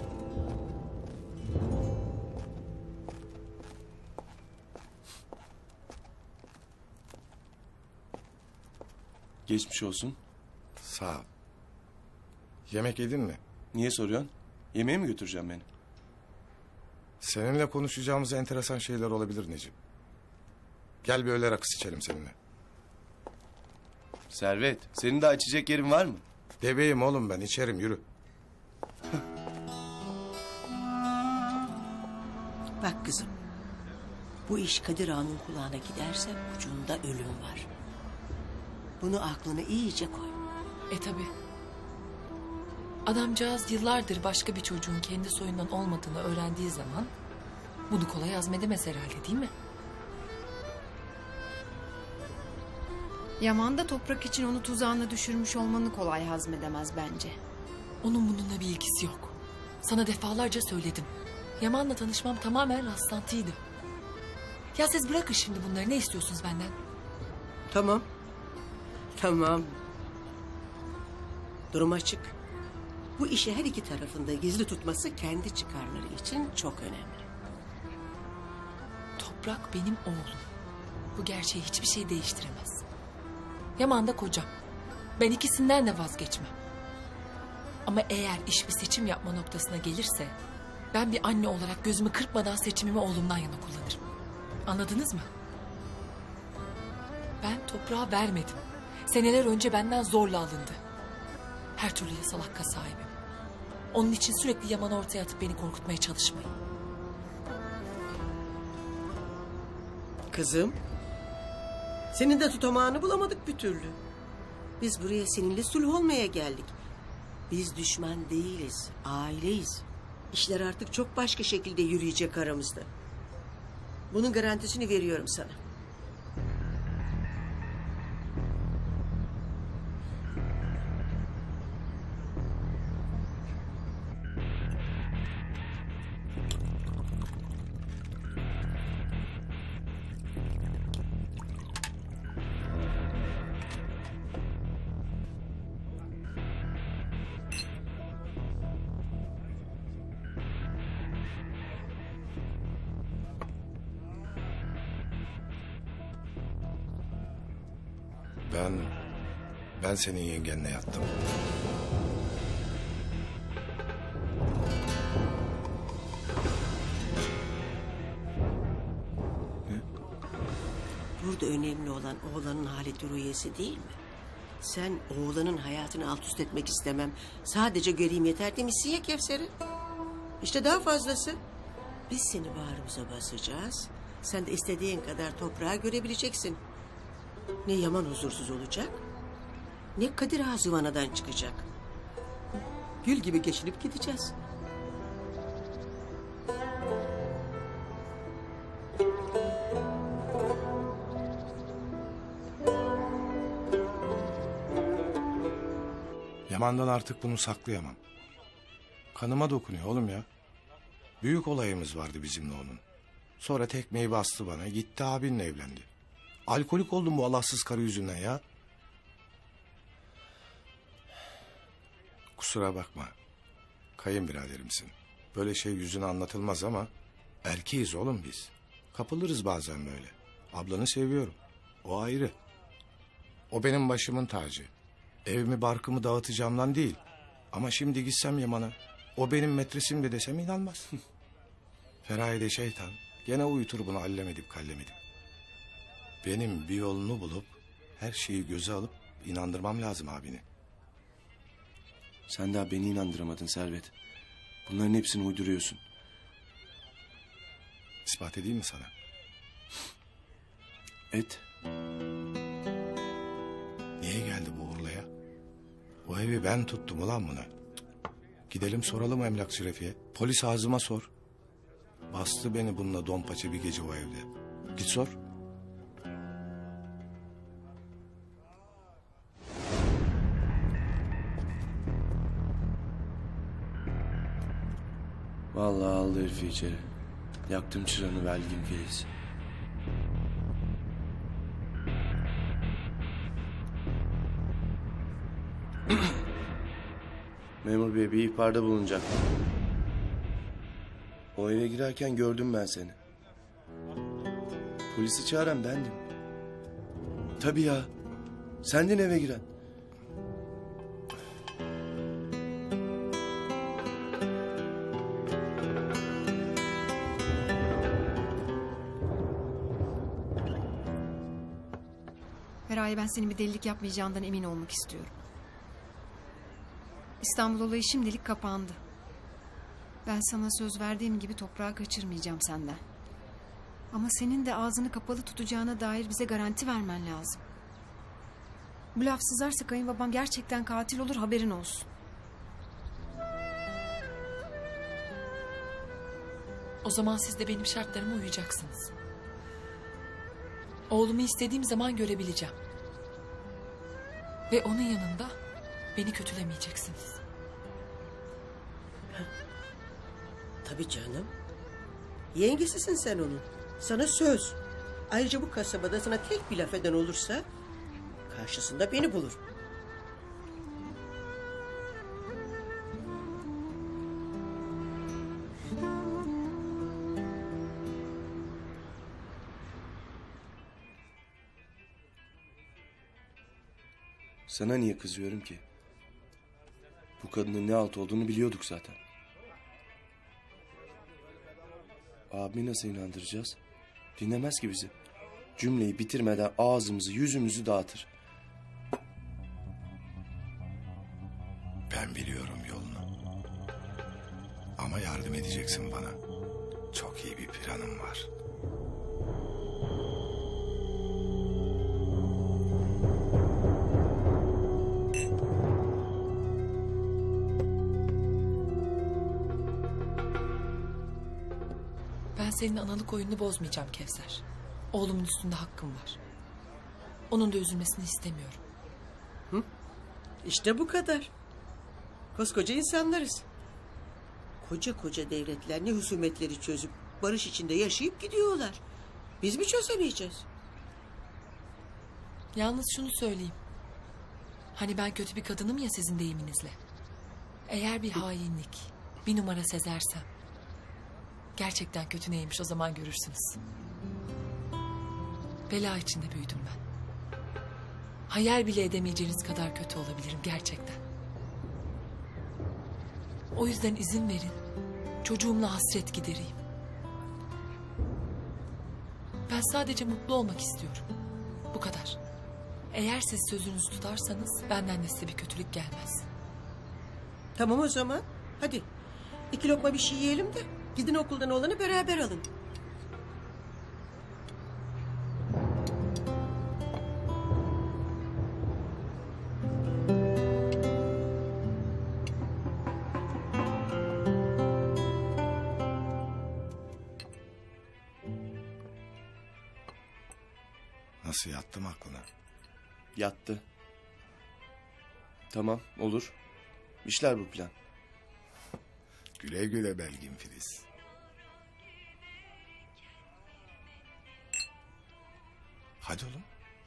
Geçmiş olsun. Sağ ol. Yemek yedin mi? Niye soruyorsun? Yemeğe mi götüreceğim beni? Seninle konuşacağımız enteresan şeyler olabilir Necip. Gel bir öğle rakısı içelim seninle. Servet, senin daha içecek yerin var mı? Deveyim oğlum ben içerim yürü. Bak kızım. Bu iş Kadir Ağa'nın kulağına giderse ucunda ölüm var. Bunu aklına iyice koy. Tabii. Adamcağız yıllardır başka bir çocuğun kendi soyundan olmadığını öğrendiği zaman bunu kolay hazmedemez herhalde, değil mi? Yaman da Toprak için onu tuzağına düşürmüş olmanı kolay hazmedemez bence. Onun bununla bir ilgisi yok. Sana defalarca söyledim. Yaman'la tanışmam tamamen rastlantıydı. Ya siz bırakın şimdi bunları, ne istiyorsunuz benden? Tamam. Tamam. Durum açık. Bu işi her iki tarafında gizli tutması kendi çıkarları için çok önemli. Toprak benim oğlum. Bu gerçeği hiçbir şey değiştiremez. Yaman da kocam. Ben ikisinden de vazgeçmem. Ama eğer iş bir seçim yapma noktasına gelirse... ben bir anne olarak gözümü kırpmadan seçimimi oğlumdan yana kullanırım. Anladınız mı? Ben toprağa vermedim. Seneler önce benden zorla alındı. Her türlü yasal hakka sahibim. Onun için sürekli Yaman'ı ortaya atıp beni korkutmaya çalışmayın. Kızım. Senin de tutamağını bulamadık bir türlü. Biz buraya seninle sulh olmaya geldik. Biz düşman değiliz, aileyiz. İşler artık çok başka şekilde yürüyecek aramızda. Bunun garantisini veriyorum sana. Ben senin yengenle yattım. Burada önemli olan oğlanın haleti rüyesi değil mi? Sen oğlanın hayatını alt üst etmek istemem. Sadece göreyim yeter demişsin ya Kevser'i. İşte daha fazlası. Biz seni bağrımıza basacağız. Sen de istediğin kadar toprağı görebileceksin. Ne Yaman huzursuz olacak, ne Kadir Ağa zıvanadan çıkacak. Gül gibi geçinip gideceğiz. Yaman'dan artık bunu saklayamam. Kanıma dokunuyor oğlum ya. Büyük olayımız vardı bizimle onun. Sonra tekmeyi bastı bana, gitti abinle evlendi. Alkolik oldum bu Allahsız karı yüzünden ya. Kusura bakma. Kayınbiraderimsin. Böyle şey yüzüne anlatılmaz ama... erkeğiz oğlum biz. Kapılırız bazen böyle. Ablanı seviyorum. O ayrı. O benim başımın tacı. Evimi barkımı dağıtacağımdan değil. Ama şimdi gitsem Yaman'a... o benim metresimde desem inanmaz. Feraye şeytan. Gene uyutur bunu allem edip kallem edip. Benim bir yolunu bulup... her şeyi göze alıp inandırmam lazım abini. Sen daha beni inandıramadın Servet. Bunların hepsini uyduruyorsun. İspat edeyim mi sana? Et. Niye geldi bu Urla'ya? O evi ben tuttum ulan buna. Gidelim soralım emlakçı Refik'e. Polis ağzıma sor. Bastı beni bununla donpaça bir gece o evde. Git sor. Vallahi aldı herifi içeri. Yaktım çıranı Belgin Filiz. Memur bey bir ihbarda bulunacak. O eve girerken gördüm ben seni. Polisi çağıran bendim. Tabii ya. Sendin eve giren. Feraye, ben senin bir delilik yapmayacağından emin olmak istiyorum. İstanbul olayı şimdilik kapandı. Ben sana söz verdiğim gibi toprağı kaçırmayacağım senden. Ama senin de ağzını kapalı tutacağına dair bize garanti vermen lazım. Bu laf sızarsa kayınbabam gerçekten katil olur, haberin olsun. O zaman siz de benim şartlarıma uyacaksınız. Oğlumu istediğim zaman görebileceğim. Ve onun yanında beni kötülemeyeceksiniz. Tabii canım. Yengesisin sen onun. Sana söz. Ayrıca bu kasabada sana tek bir laf eden olursa karşısında beni bulur. Sana niye kızıyorum ki? Bu kadının ne alt olduğunu biliyorduk zaten. Abi nasıl inandıracağız? Dinlemez ki bizi. Cümleyi bitirmeden ağzımızı yüzümüzü dağıtır. Ben biliyorum yolunu. Ama yardım edeceksin bana. Çok iyi bir planım var. Ben senin analık oyununu bozmayacağım Kevser. Oğlumun üstünde hakkım var. Onun da üzülmesini istemiyorum. Hı? İşte bu kadar. Koskoca insanlarız. Koca koca devletler ne husumetleri çözüp barış içinde yaşayıp gidiyorlar. Biz mi çözemeyeceğiz? Yalnız şunu söyleyeyim. Hani ben kötü bir kadınım ya sizin deyiminizle. Eğer bir hainlik, bir numara sezersem... gerçekten kötü neymiş o zaman görürsünüz. Bela içinde büyüdüm ben. Hayal bile edemeyeceğiniz kadar kötü olabilirim gerçekten. O yüzden izin verin. Çocuğumla hasret gidereyim. Ben sadece mutlu olmak istiyorum. Bu kadar. Eğer siz sözünüzü tutarsanız benden de size bir kötülük gelmez. Tamam o zaman. Hadi 2 lokma bir şey yiyelim de gidin okuldan olanı beraber alın. Nasıl yattım aklına? Yattı. Tamam, olur. İşler bu plan. Güle güle Belgin Filiz. Hadi oğlum.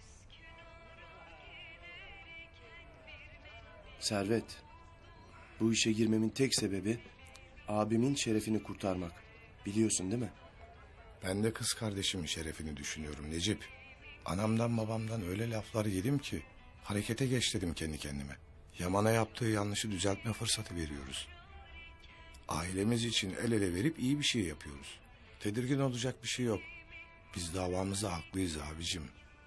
Servet, bu işe girmemin tek sebebi abimin şerefini kurtarmak. Biliyorsun değil mi? Ben de kız kardeşimin şerefini düşünüyorum Necip. Anamdan babamdan öyle laflar yedim ki harekete geç dedim kendi kendime. Yaman'a yaptığı yanlışı düzeltme fırsatı veriyoruz. Ailemiz için el ele verip iyi bir şey yapıyoruz. Tedirgin olacak bir şey yok. Biz davamızda haklıyız abicim.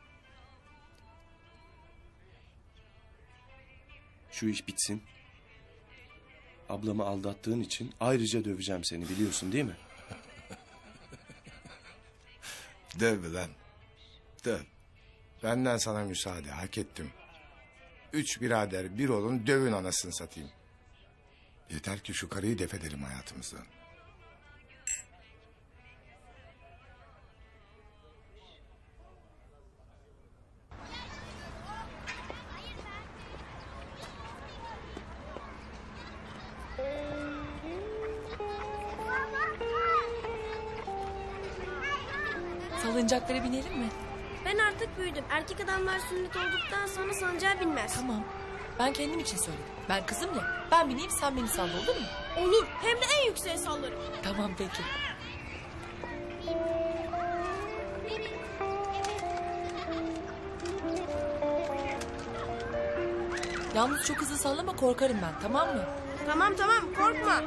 Şu iş bitsin. Ablamı aldattığın için ayrıca döveceğim seni, biliyorsun değil mi? Döv lan. Döv. Benden sana müsaade, hak ettim. 3 birader bir olun, dövün anasını satayım. Yeter ki şu karıyı def edelim hayatımızdan. Salıncaklara binelim mi? Ben artık büyüdüm. Erkek adamlar sünnet olduktan sonra sancağa binmez. Tamam. Ben kendim için söyledim. Ben kızım ya. Ben bineyim, sen beni salla, olur mu? Olur. Hem de en yükseğe sallarım. Tamam peki. Yalnız çok hızlı sallama, korkarım ben, tamam mı? Tamam korkma.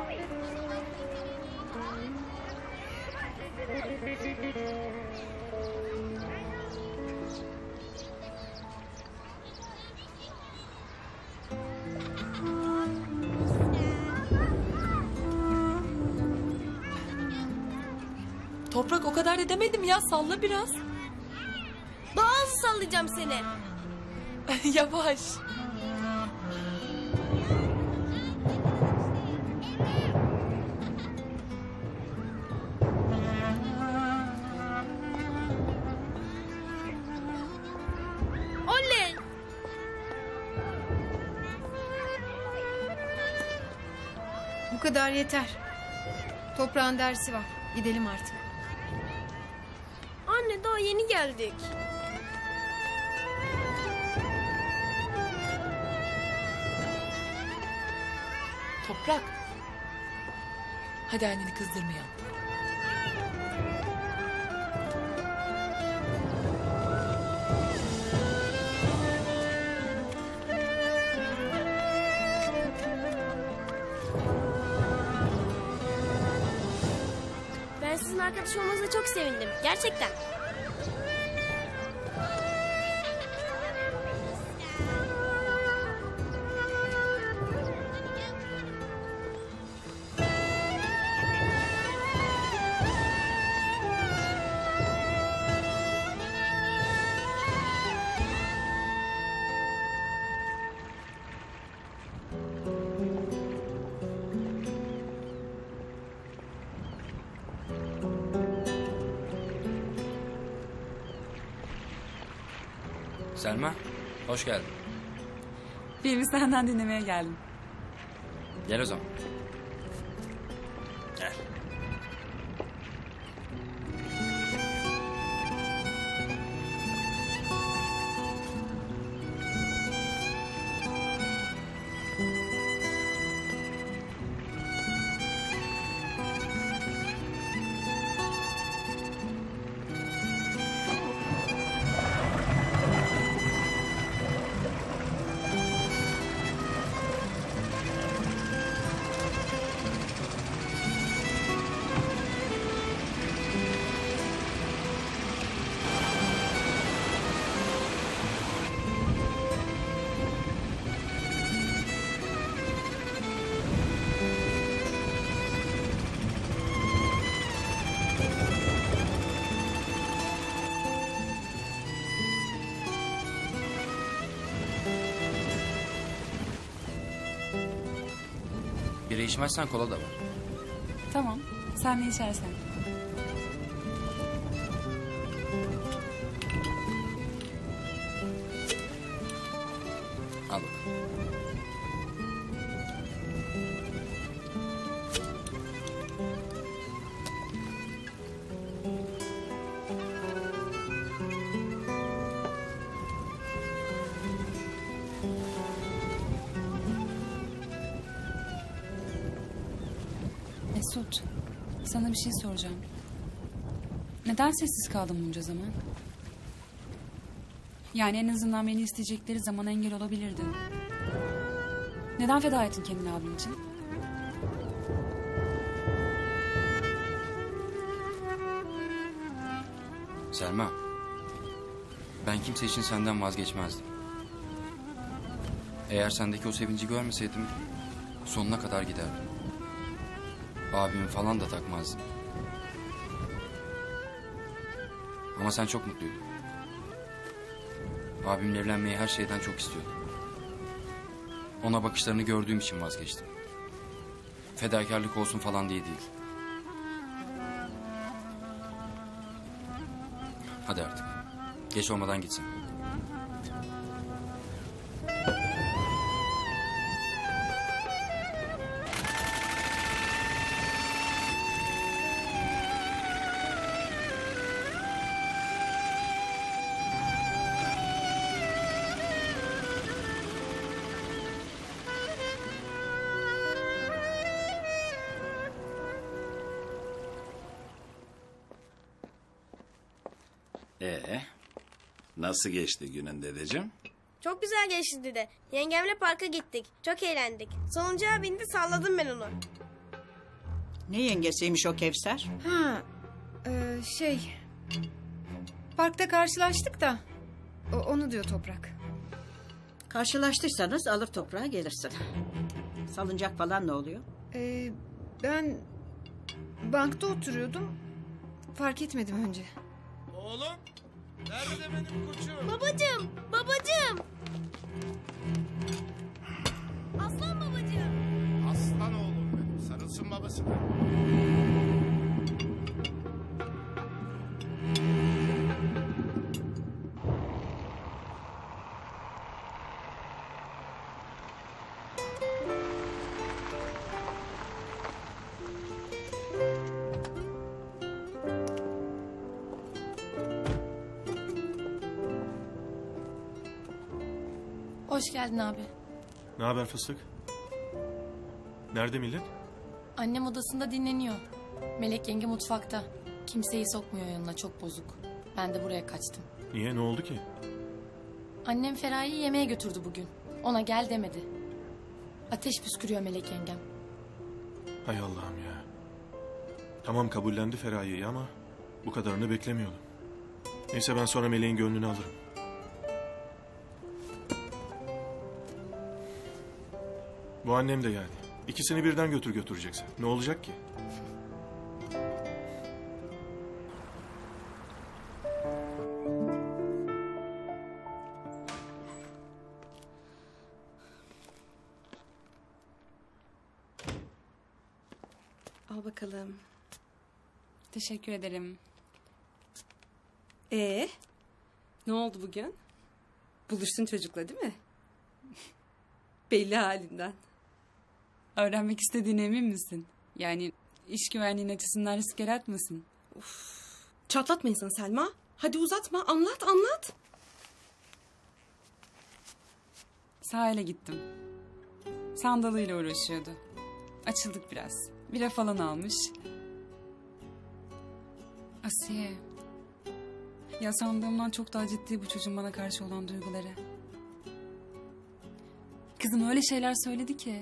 Toprak o kadar da demedim ya, salla biraz. Daha hızlı sallayacağım seni. Yavaş. Oley! Bu kadar yeter. Toprağın dersi var. Gidelim artık. Anne daha yeni geldik. Toprak. Hadi anneni kızdırmayalım. Ben sizin arkadaş olmanıza çok sevindim. Gerçekten. Selma, hoş geldin. Filmi senden dinlemeye geldim. Gel o zaman. Gel. Bira içmezsen kola da var. Tamam. Sen ne içersen. Al bakalım. Mesut, sana bir şey soracağım. Neden sessiz kaldın bunca zaman? Yani en azından beni isteyecekleri zaman engel olabilirdin. Neden feda ettin kendini abin için? Selma, ben kimse için senden vazgeçmezdim. Eğer sendeki o sevinci görmeseydim sonuna kadar giderdim. Abimi falan da takmazdım. Ama sen çok mutluydun. Abimle evlenmeyi her şeyden çok istiyordum. Ona bakışlarını gördüğüm için vazgeçtim. Fedakarlık olsun falan diye değil. Hadi artık. Geç olmadan gitsin. Nasıl geçti günün dedeciğim? Çok güzel geçti dede. Yengemle parka gittik. Çok eğlendik. Salıncağa bindi, salladım ben onu. Ne yengesiymiş o Kevser? Ha, parkta karşılaştık da onu diyor Toprak. Karşılaştıysanız alır toprağa gelirsin. Salıncak falan ne oluyor? Ben bankta oturuyordum. Fark etmedim önce. Oğlum, nerede benim koçum? Babacığım, babacığım. Aslan babacığım. Aslan oğlum benim. Sarılsın babasına. Hoş geldin abi. Ne haber fıstık? Nerede millet? Annem odasında dinleniyor. Melek yenge mutfakta. Kimseyi sokmuyor yanına, çok bozuk. Ben de buraya kaçtım. Niye, ne oldu ki? Annem Feraye'yi yemeğe götürdü bugün. Ona gel demedi. Ateş püskürüyor Melek yengem. Hay Allah'ım ya. Tamam, kabullendi Feraye'yi ama bu kadarını beklemiyordum. Neyse, ben sonra Meleğin gönlünü alırım. Bu annem de yani. İkisini birden götüreceksin. Ne olacak ki? Al bakalım. Teşekkür ederim. Ne oldu bugün? Buluştun çocukla değil mi? Belli halinden. Öğrenmek istediğine emin misin? Yani iş güvenliğin açısından risk yaratmasın. Çatlatma insanı Selma. Hadi uzatma, anlat. Sahile gittim. Sandalıyla uğraşıyordu. Açıldık biraz. Bira falan almış. Asiye. Ya sandığımdan çok daha ciddi bu çocuğun bana karşı olan duyguları. Kızım öyle şeyler söyledi ki.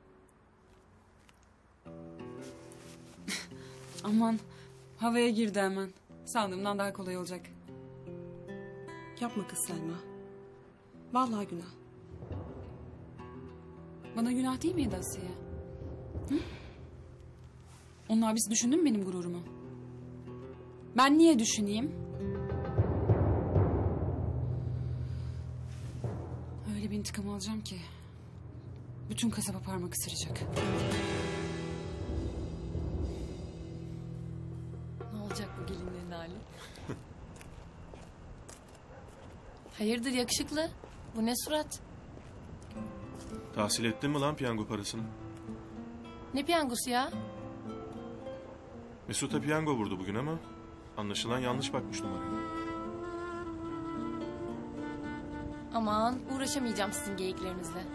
Aman, havaya girdi hemen. Sandığımdan daha kolay olacak. Yapma kız Selma. Vallahi günah. Bana günah değil miydi Asiye? Hı? Onun abisi düşündün mü benim gururumu? Ben niye düşüneyim? Öyle bir intikam alacağım ki bütün kasaba parmak ısıracak. Ne olacak bu gelinlerin hali? Hayırdır yakışıklı? Bu ne surat? Tahsil ettin mi lan piyango parasını? Ne piyangosu ya? Mesut'a piyango vurdu bugün ama anlaşılan yanlış bakmış numaraya. Aman uğraşamayacağım sizin geyiklerinizle.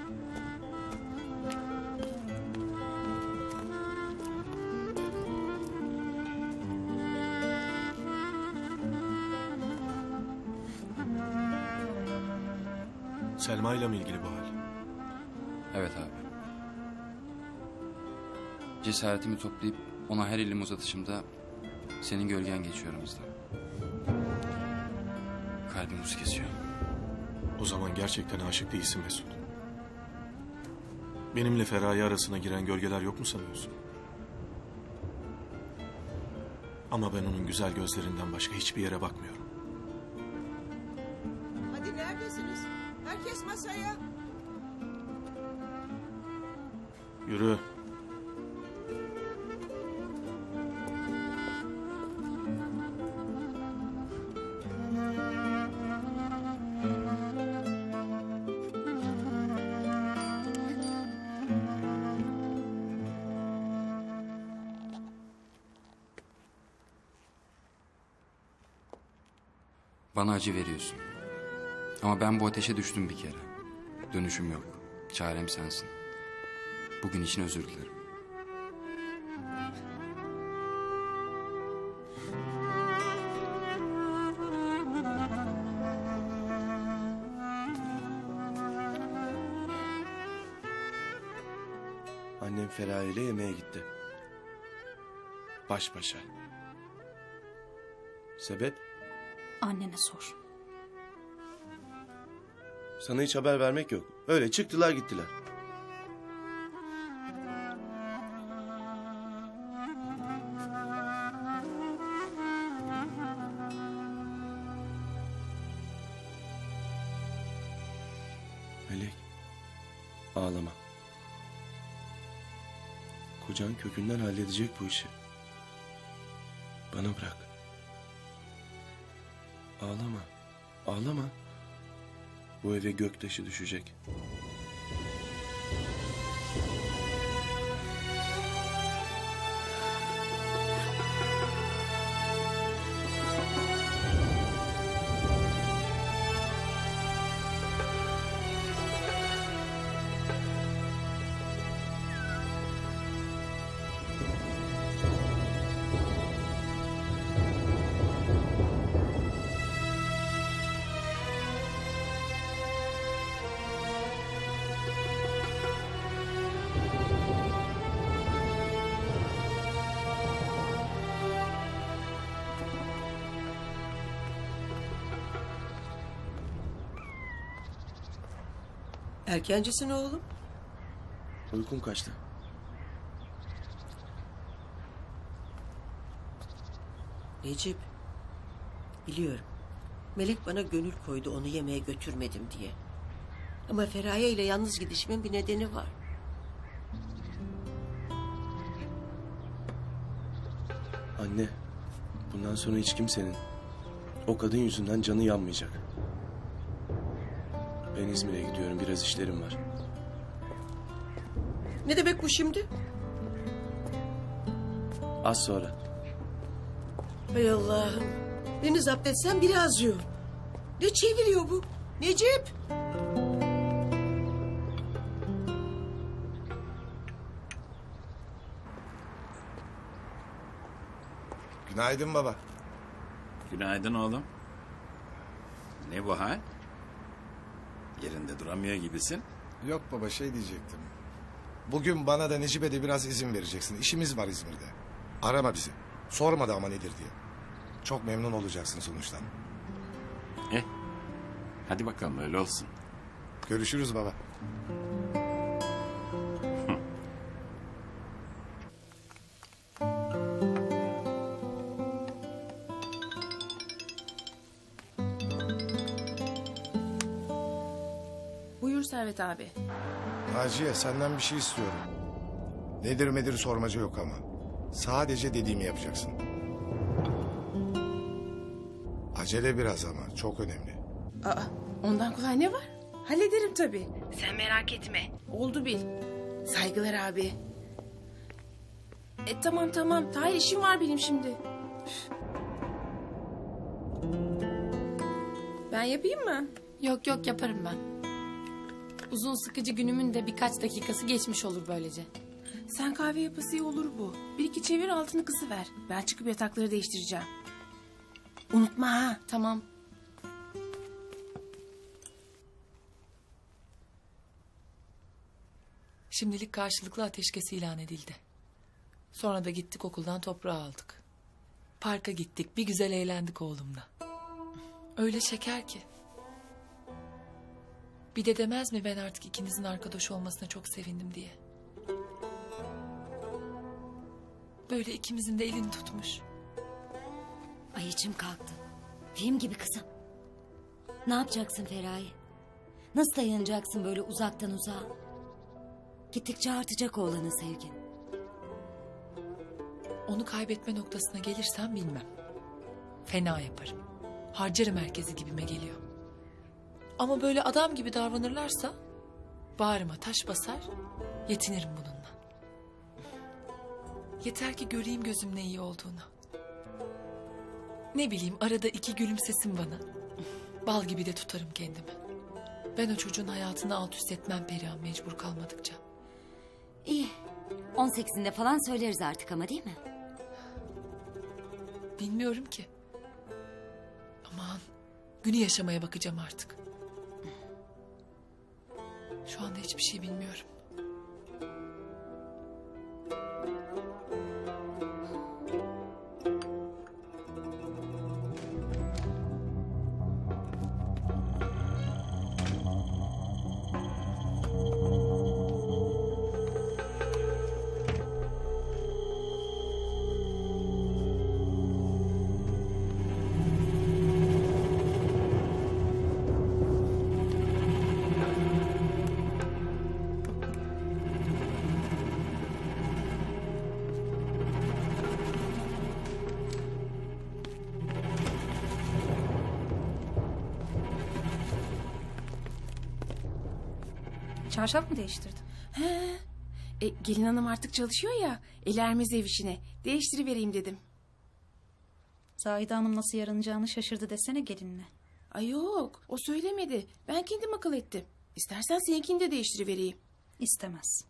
Selma ile mi ilgili bu hal? Evet abi. Cesaretimi toplayıp ona her elimi uzatışımda senin gölgen geçiyor aramızda. Kalbim buz kesiyor. O zaman gerçekten aşık değilsin Mesut. Benimle Feraye arasına giren gölgeler yok mu sanıyorsun? Ama ben onun güzel gözlerinden başka hiçbir yere bakmıyorum. Hadi neredesiniz? Herkes masaya. Yürü. Bana acı veriyorsun. Ama ben bu ateşe düştüm bir kere. Dönüşüm yok. Çarem sensin. Bugün için özür dilerim. Annem Feraye ile yemeğe gitti. Baş başa. Sebep? Annene sor. Sana hiç haber vermek yok. Öyle çıktılar gittiler. Melek, ağlama. Kocan kökünden halledecek bu işi. Bana bırak. Ağlama, ağlama. Bu eve göktaşı düşecek. Erkencisin oğlum. Uykum kaçtı. Necip, biliyorum. Melek bana gönül koydu onu yemeğe götürmedim diye. Ama Feraye ile yalnız gidişimin bir nedeni var. Anne, bundan sonra hiç kimsenin o kadın yüzünden canı yanmayacak. Ben İzmir'e gidiyorum, biraz işlerim var. Ne demek bu şimdi? Az sonra. Hay Allah'ım. Beni zapt etsen biri azıyor. Ne çeviriyor bu? Necip! Günaydın baba. Günaydın oğlum. Ne bu hal? Yerinde duramıyor gibisin. Yok baba, şey diyecektim. Bugün bana da Necip'e de biraz izin vereceksin. İşimiz var İzmir'de. Arama bizi. Sorma da ama nedir diye. Çok memnun olacaksın sonuçtan. Hadi bakalım öyle olsun. Görüşürüz baba. Buyur Servet abi. Naciye, senden bir şey istiyorum. Nedir sormaca yok ama. Sadece dediğimi yapacaksın. Acele biraz ama çok önemli. Aa, ondan kolay ne var? Hallederim tabii. Sen merak etme. Oldu bil. Saygılar abi. Tamam. Tahir, işim var benim şimdi. Üf. Ben yapayım mı? Yok yaparım ben. Uzun sıkıcı günümün de birkaç dakikası geçmiş olur böylece. Sen kahve yapası iyi olur bu. Bir iki çevir, altını kısıver. Ben çıkıp yatakları değiştireceğim. Unutma ha. Tamam. Şimdilik karşılıklı ateşkes ilan edildi. Sonra da gittik okuldan toprağı aldık. Parka gittik, bir güzel eğlendik oğlumla. Öyle şeker ki. Bir de demez mi ben artık ikinizin arkadaş olmasına çok sevindim diye. Böyle ikimizin de elini tutmuş. Ay içim kalktı. Film gibi kızım. Ne yapacaksın Feraye? Nasıl dayanacaksın böyle uzaktan uzağa? Gittikçe artacak oğlanın sevgin. Onu kaybetme noktasına gelirsem bilmem. Fena yaparım. Harcarım herkesi gibime geliyor. Ama böyle adam gibi davranırlarsa bağrıma taş basar, yetinirim bununla. Yeter ki göreyim gözümle iyi olduğunu. Ne bileyim, arada iki gülümsesin bana. Bal gibi de tutarım kendimi. Ben o çocuğun hayatını alt üst etmem Perihan, mecbur kalmadıkça. İyi. 18'inde falan söyleriz artık ama, değil mi? Bilmiyorum ki. Aman, günü yaşamaya bakacağım artık. Şu anda hiçbir şey bilmiyorum. Çarşaf mı değiştirdin? He. Gelin hanım artık çalışıyor ya. Eli ermez ev işine. Değiştirivereyim dedim. Zahide Hanım nasıl yaranacağını şaşırdı desene gelinine. Ay yok, o söylemedi. Ben kendim akıl ettim. İstersen seninkini de değiştirivereyim. İstemez.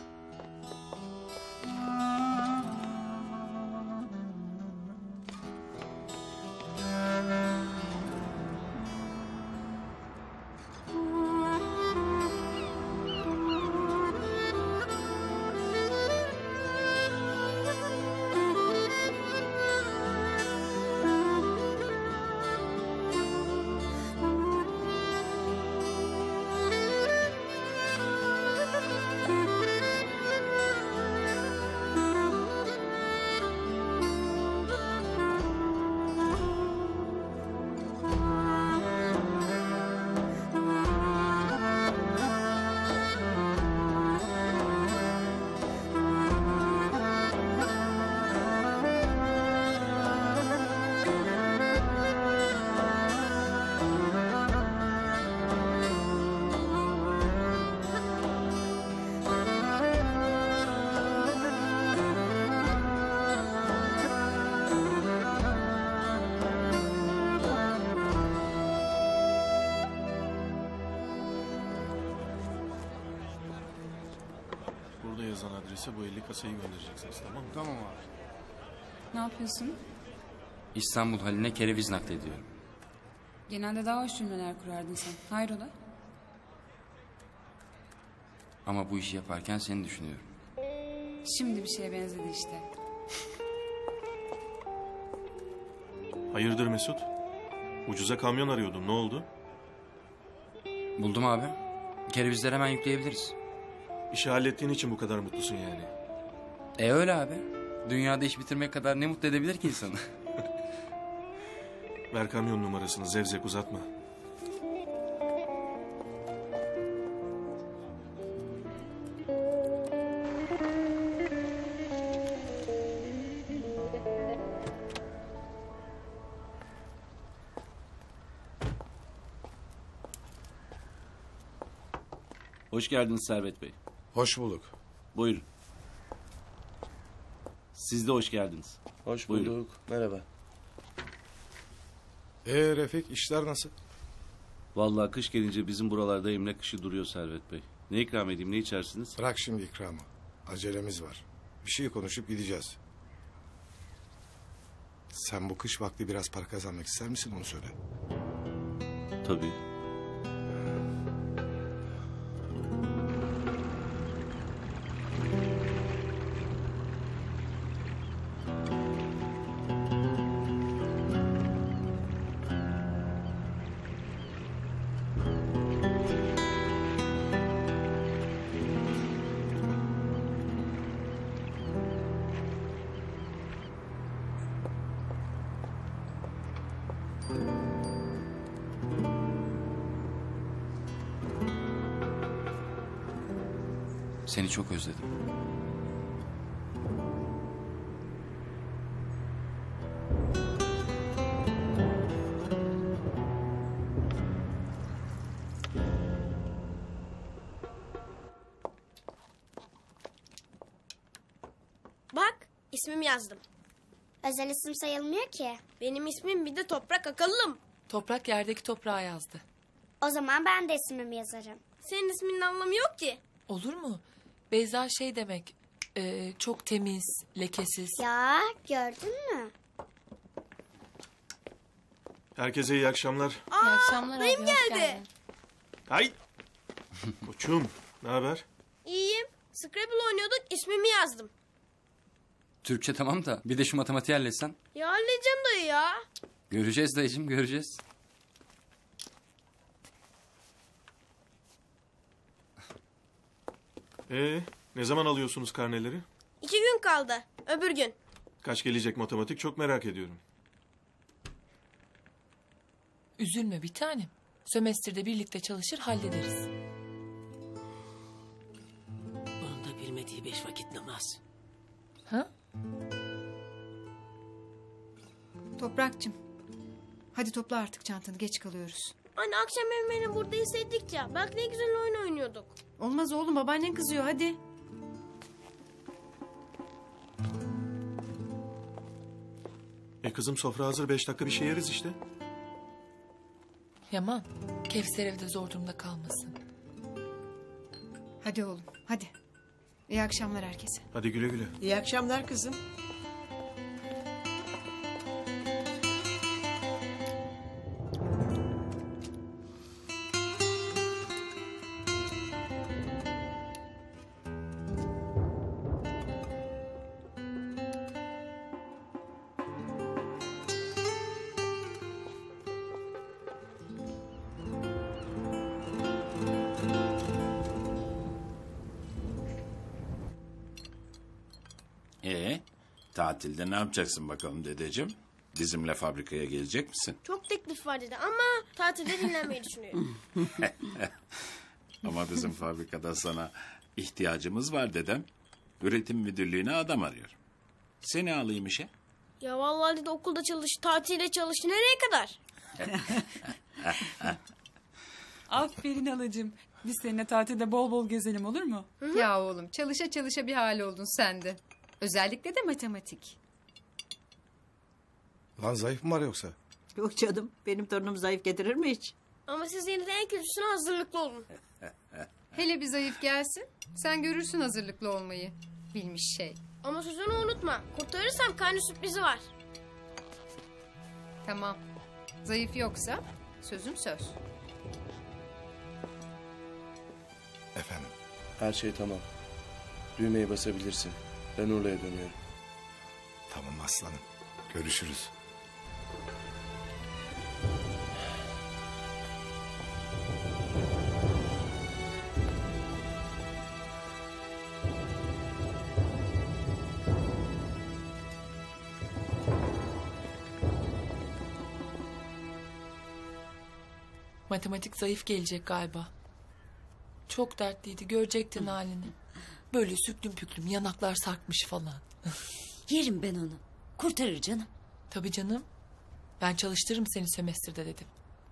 Burada yazan adrese bu 50 kasayı göndereceksiniz, tamam mı? Tamam abi. Ne yapıyorsun? İstanbul haline kereviz naklediyorum. Genelde daha hoş cümleler kurardın sen. Hayrola? Ama bu işi yaparken seni düşünüyorum. Şimdi bir şeye benzedi işte. Hayırdır Mesut? Ucuza kamyon arıyordum, ne oldu? Buldum abi. Kerevizleri hemen yükleyebiliriz. İşi hallettiğin için bu kadar mutlusun yani. Öyle abi. Dünyada iş bitirmek kadar ne mutlu edebilir ki insanı? Ver kamyon numarasını, zevzek uzatma. Hoş geldiniz Servet Bey. Hoş bulduk. Buyurun. Siz de hoş geldiniz. Hoş Buyurun. bulduk. Merhaba. Refik işler nasıl? Vallahi kış gelince bizim buralarda emlak işi duruyor Servet Bey. Ne ikram edeyim, ne içersiniz? Bırak şimdi ikramı. Acelemiz var. Bir şey konuşup gideceğiz. Sen bu kış vakti biraz para kazanmak ister misin, onu söyle. Tabii. Seni çok özledim. Bak, ismimi yazdım. Özel isim sayılmıyor ki. Benim ismim bir de Toprak Akıllım. Toprak yerdeki toprağa yazdı. O zaman ben de ismimi yazarım. Senin isminin anlamı yok ki. Olur mu? Beyza şey demek, çok temiz, lekesiz. Ya gördün mü? Herkese iyi akşamlar. İyi akşamlar dayım abi, hoş geldi. geldin. Ay! Koçum, ne haber? İyiyim. Scrabble oynuyorduk, ismimi yazdım. Türkçe tamam da bir de şu matematiği halletsen. Ya halledeceğim dayı ya. Göreceğiz dayıcığım, göreceğiz. Ne zaman alıyorsunuz karneleri? 2 gün kaldı. Öbür gün. Kaç gelecek matematik çok merak ediyorum. Üzülme bir tanem. Sömestrde birlikte çalışır hallederiz. Onun da bilmediği 5 vakit namaz. Ha? Toprakçım. Hadi topla artık çantanı, geç kalıyoruz. Anne akşam beni burada hissettik ya. Bak ne güzel oyun oynuyorduk. Olmaz oğlum, babaannen kızıyor, hadi. Kızım sofra hazır, 5 dakika bir şey yeriz işte. Yaman, Kevser evde zor durumda kalmasın. Hadi oğlum, hadi. İyi akşamlar herkese. Hadi güle güle. İyi akşamlar kızım. Tatilde ne yapacaksın bakalım dedeciğim? Bizimle fabrikaya gelecek misin? Çok teklif var dedi ama tatilde dinlenmeyi düşünüyorum. Ama bizim fabrikada sana ihtiyacımız var dedem. Üretim müdürlüğüne adam arıyor. Seni alayım işe. Ya vallahi dedi okulda çalış, tatilde çalış. Nereye kadar? Aferin halacığım. Biz seninle tatilde bol bol gezelim, olur mu? Ya oğlum, çalışa çalışa bir hal oldun sen de. Özellikle de matematik. Lan zayıf mı var yoksa? Yok canım, benim torunum zayıf getirir mi hiç? Ama siz yine de en kötüsüne hazırlıklı olun. Hele bir zayıf gelsin, sen görürsün hazırlıklı olmayı. Bilmiş şey. Ama sözünü unutma. Kurtarırsam karne sürprizi var. Tamam. Zayıf yoksa sözüm söz. Efendim? Her şey tamam. Düğmeye basabilirsin. Ben Urla'ya dönüyorum. Tamam aslanım. Görüşürüz. Matematik zayıf gelecek galiba. Çok dertliydi, görecektin halini. Böyle süklüm püklüm, yanaklar sarkmış falan. Yerim ben onu. Kurtarır canım. Tabii canım. Ben çalıştırırım seni sömestrde dedim.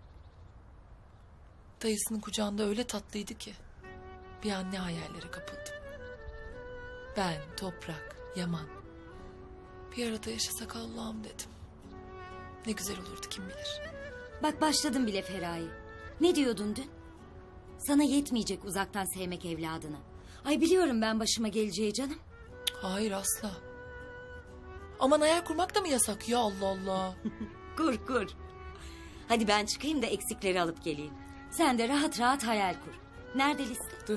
Dayısının kucağında öyle tatlıydı ki. Bir an ne hayallere kapıldım. Ben, toprak, Yaman. Bir arada yaşasak Allah'ım dedim. Ne güzel olurdu kim bilir. Bak başladım bile Feraye. Ne diyordun dün? Sana yetmeyecek uzaktan sevmek evladını. Ay biliyorum ben başıma geleceği canım. Hayır asla. Aman hayal kurmak da mı yasak ya, Allah Allah. Kur kur. Hadi ben çıkayım da eksikleri alıp geleyim. Sen de rahat rahat hayal kur. Nerede liste? Dur.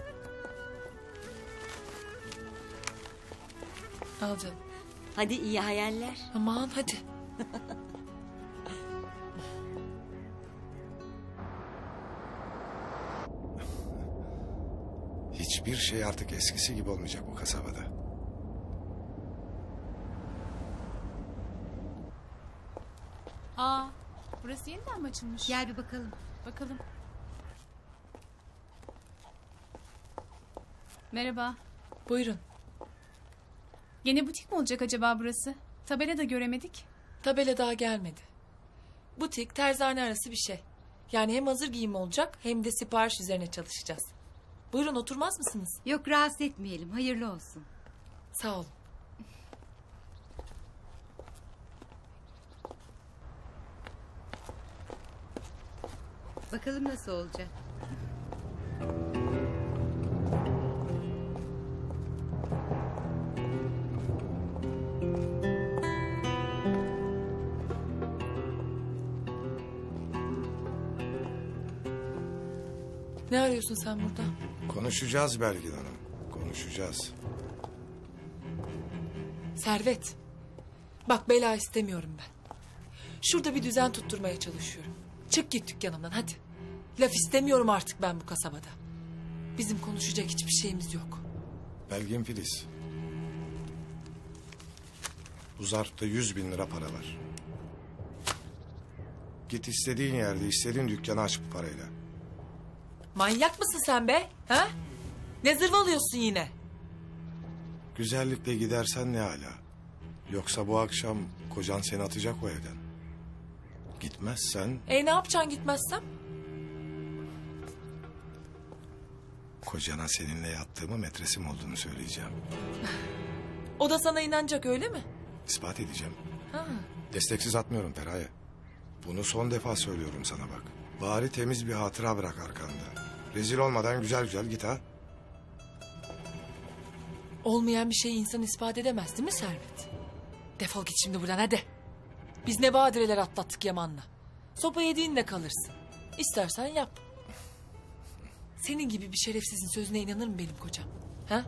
Al canım. Hadi iyi hayaller. Aman hadi. Hiçbir şey artık eskisi gibi olmayacak bu kasabada. Aa, burası yeniden mi açılmış? Gel bir bakalım. Bakalım. Merhaba. Buyurun. Yine butik mi olacak acaba burası? Tabela da göremedik. Tabela daha gelmedi. Butik, terzane arası bir şey. Yani hem hazır giyim olacak hem de sipariş üzerine çalışacağız. Buyurun, oturmaz mısınız? Yok, rahatsız etmeyelim. Hayırlı olsun. Sağ olun. Bakalım nasıl olacak. Ne arıyorsun sen burada? Konuşacağız Belgin Hanım. Konuşacağız. Servet. Bak bela istemiyorum ben. Şurada bir düzen tutturmaya çalışıyorum. Çık git dükkanımdan hadi. Laf istemiyorum artık ben bu kasabada. Bizim konuşacak hiçbir şeyimiz yok. Belgin Filiz. Bu zarfta 100.000 lira para var. Git istediğin yerde, istediğin dükkanı aç bu parayla. Manyak mısın sen be? Ha? Ne zırvalıyorsun yine? Güzellikle gidersen ne hala. Yoksa bu akşam kocan seni atacak o evden. Gitmezsen Ne yapacaksın gitmezsem? kocana seninle yattığımı metresim olduğunu söyleyeceğim. O da sana inanacak öyle mi? İspat edeceğim. Ha. Desteksiz atmıyorum Feraye. Bunu son defa söylüyorum sana bak. Bari temiz bir hatıra bırak arkanda. Rezil olmadan güzel güzel git ha. Olmayan bir şeyi insan ispat edemez değil mi Servet? Defol git şimdi buradan hadi. Biz ne badireler atlattık Yaman'la. Sopa yediğinle kalırsın. İstersen yap. Senin gibi bir şerefsizin sözüne inanır mı benim kocam? Ha?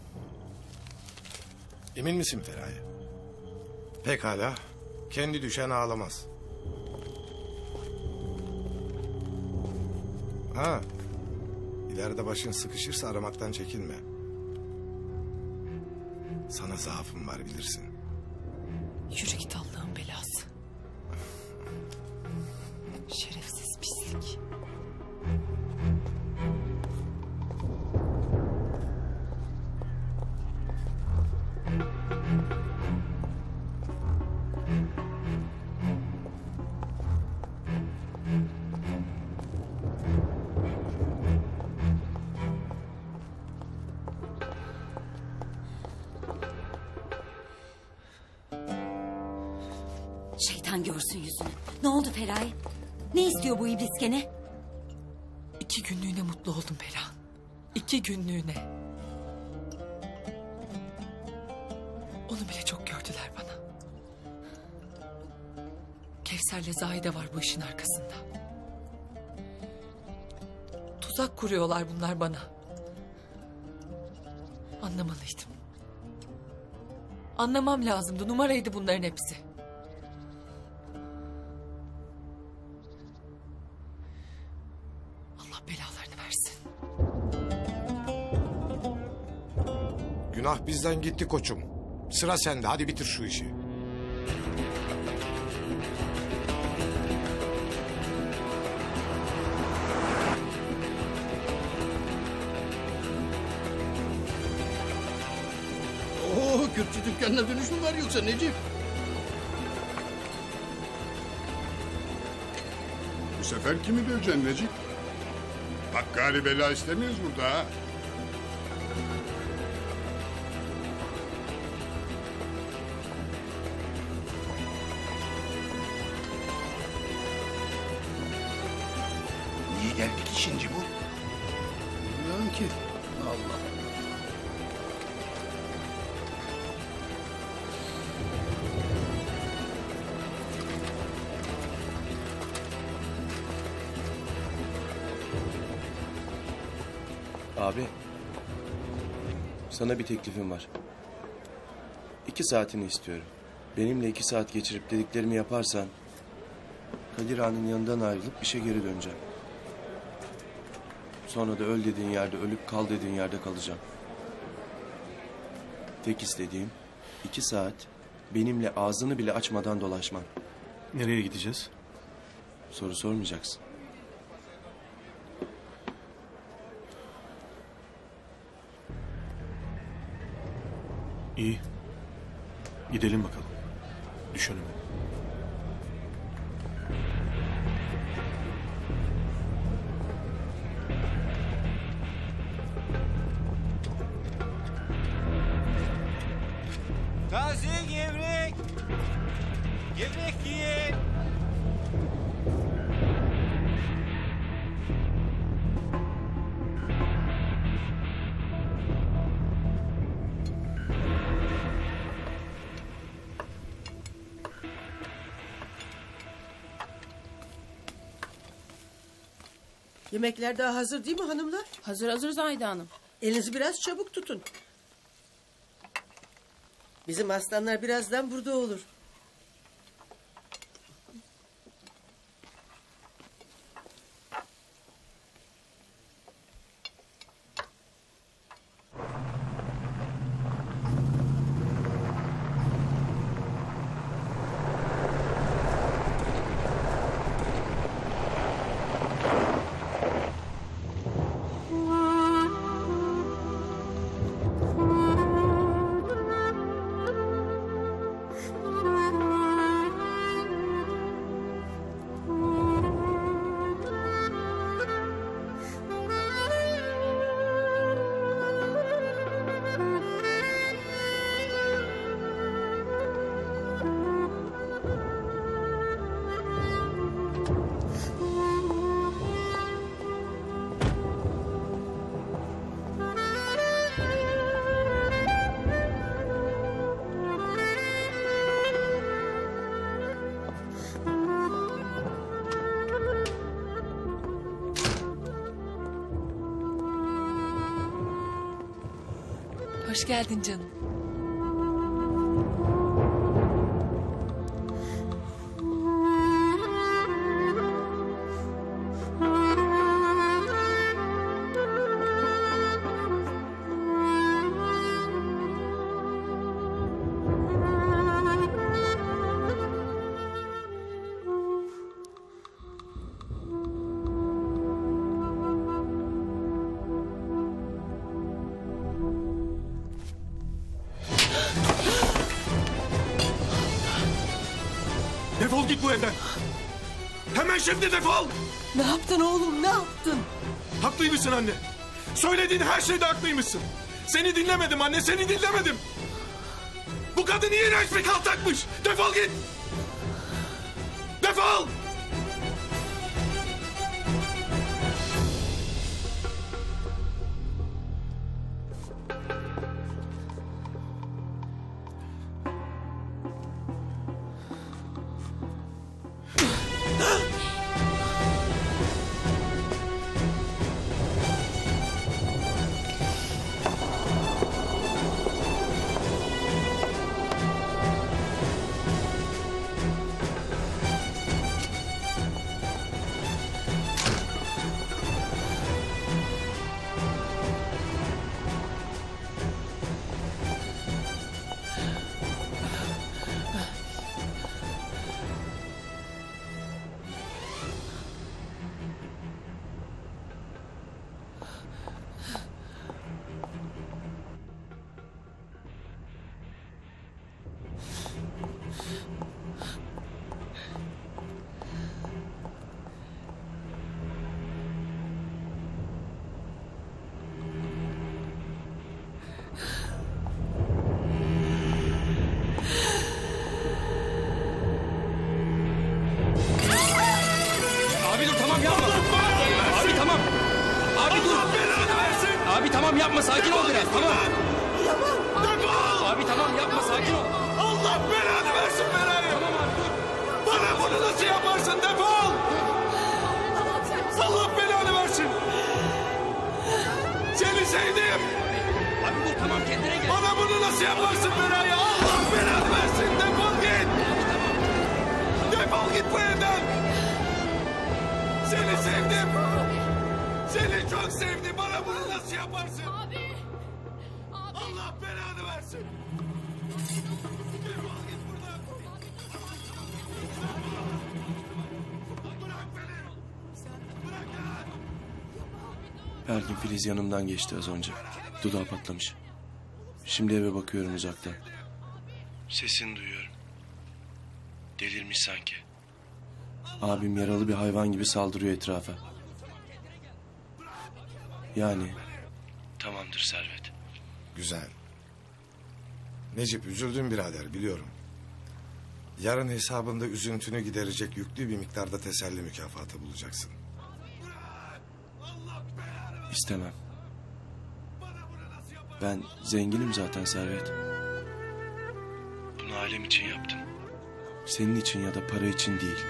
Emin misin Feraye? Pekala. Kendi düşen ağlamaz. Ha. İleride başın sıkışırsa aramaktan çekinme. Sana zaafım var bilirsin. Yürü git Allah'ın belası. Şerefsiz pislik. Şeytan görsün yüzünü. Ne oldu Feraye? Ne istiyor bu iblis gene? 2 günlüğüne mutlu oldum Perihan. 2 günlüğüne. Onu bile çok gördüler bana. Kevser'le Zahide var bu işin arkasında. Tuzak kuruyorlar bunlar bana. Anlamalıydım. Anlamam lazımdı. Numaraydı bunların hepsi. Allah belalarını versin. Günah bizden gitti koçum. Sıra sende. Hadi bitir şu işi. Oo, Kürtçü dükkanına dönüş mü var yoksa Necip? Bu sefer kimi döveceksin Necip? Bak gari bela istemiyoruz burada ha. Niye geldi ki şimdi bu? Bilmiyorum ki. Allah. Abi, sana bir teklifim var. 2 saatini istiyorum. Benimle 2 saat geçirip dediklerimi yaparsan... Kadir Ağa'nın yanından ayrılıp işe geri döneceğim. Sonra da öl dediğin yerde ölüp kal dediğin yerde kalacağım. Tek istediğim 2 saat benimle ağzını bile açmadan dolaşman. Nereye gideceğiz? Soru sormayacaksın. İyi. Gidelim bakalım. Düş önüme. Taze gevrek. Gevrek yiyin. Yemekler daha hazır değil mi hanımlar? Hazır hazır Zahide Hanım. Elinizi biraz çabuk tutun. Bizim aslanlar birazdan burada olur. Hoş geldin canım. Defol git bu evden. Hemen şimdi defol. Ne yaptın oğlum, ne yaptın? Haklıymışsın anne. Söylediğin her şeyde haklıymışsın. Seni dinlemedim anne, seni dinlemedim. Bu kadın iğrenç bir kaltakmış. Defol git. Defol. Abi tamam yapma, sakin ol biraz, tamam. Defol! Abi tamam yapma, sakin ol. Allah belanı versin Feraye. Tamam abi dur. Bana bunu nasıl yaparsın, defol! Allah belanı versin. Seni sevdim. Abi dur tamam, kendine gel. Bana bunu nasıl yaparsın Feraye? Allah belanı versin, defol git. Defol git bu evden. Seni sevdim. Seni çok sevdim. Bana bunu nasıl yaparsın? Abi. Allah belanı versin. Defol git buradan. Bırak beni. Bırak ya. Belgin Filiz yanımdan geçti az önce. Dudağı patlamış. Şimdi eve bakıyorum uzaktan. Sesini duyuyorum. Delirmiş sanki. Abim yaralı bir hayvan gibi saldırıyor etrafa. Yani tamamdır Servet. Güzel. Necip, üzüldün birader, biliyorum. Yarın hesabında üzüntünü giderecek yüklü bir miktarda teselli mükafatı bulacaksın. İstemem. Ben zenginim zaten Servet. Bunu ailem için yaptım. Senin için ya da para için değil.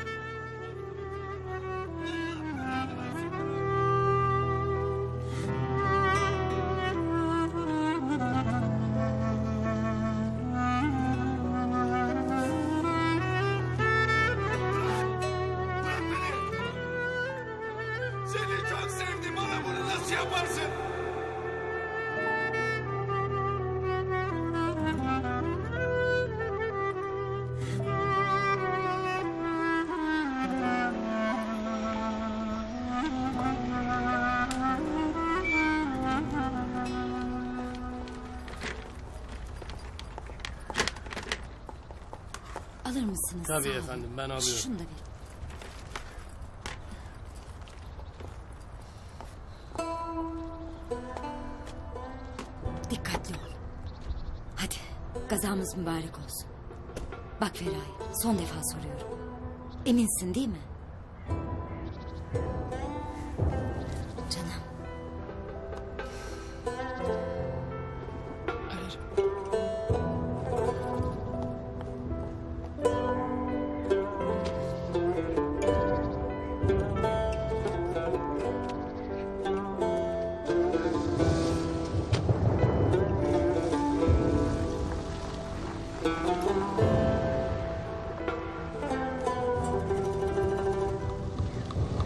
Seni çok sevdim. Bana bunu nasıl yaparsın? Alır mısınız? Tabii Sağ olun. efendim, ben alıyorum. Şunu da verin. Dikkatli ol. Hadi gazamız mübarek olsun. Bak Feraye, son defa soruyorum. Eminsin değil mi? Canım.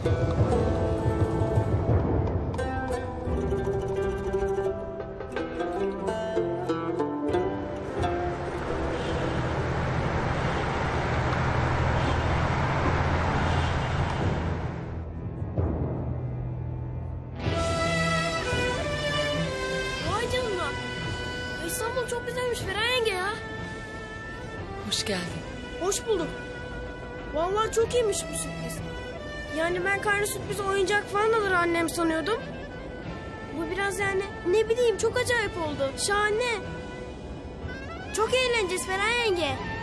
Vay canına. İstanbul çok güzelmiş Feraye yenge ya. Hoş geldin. Hoş bulduk. Vallahi çok iyiymiş bu sürpriz. Yani ben karnı sürpriz oyuncak falan alır annem sanıyordum. Bu biraz yani ne bileyim çok acayip oldu. Şahane. Çok eğleneceğiz Feraye yenge.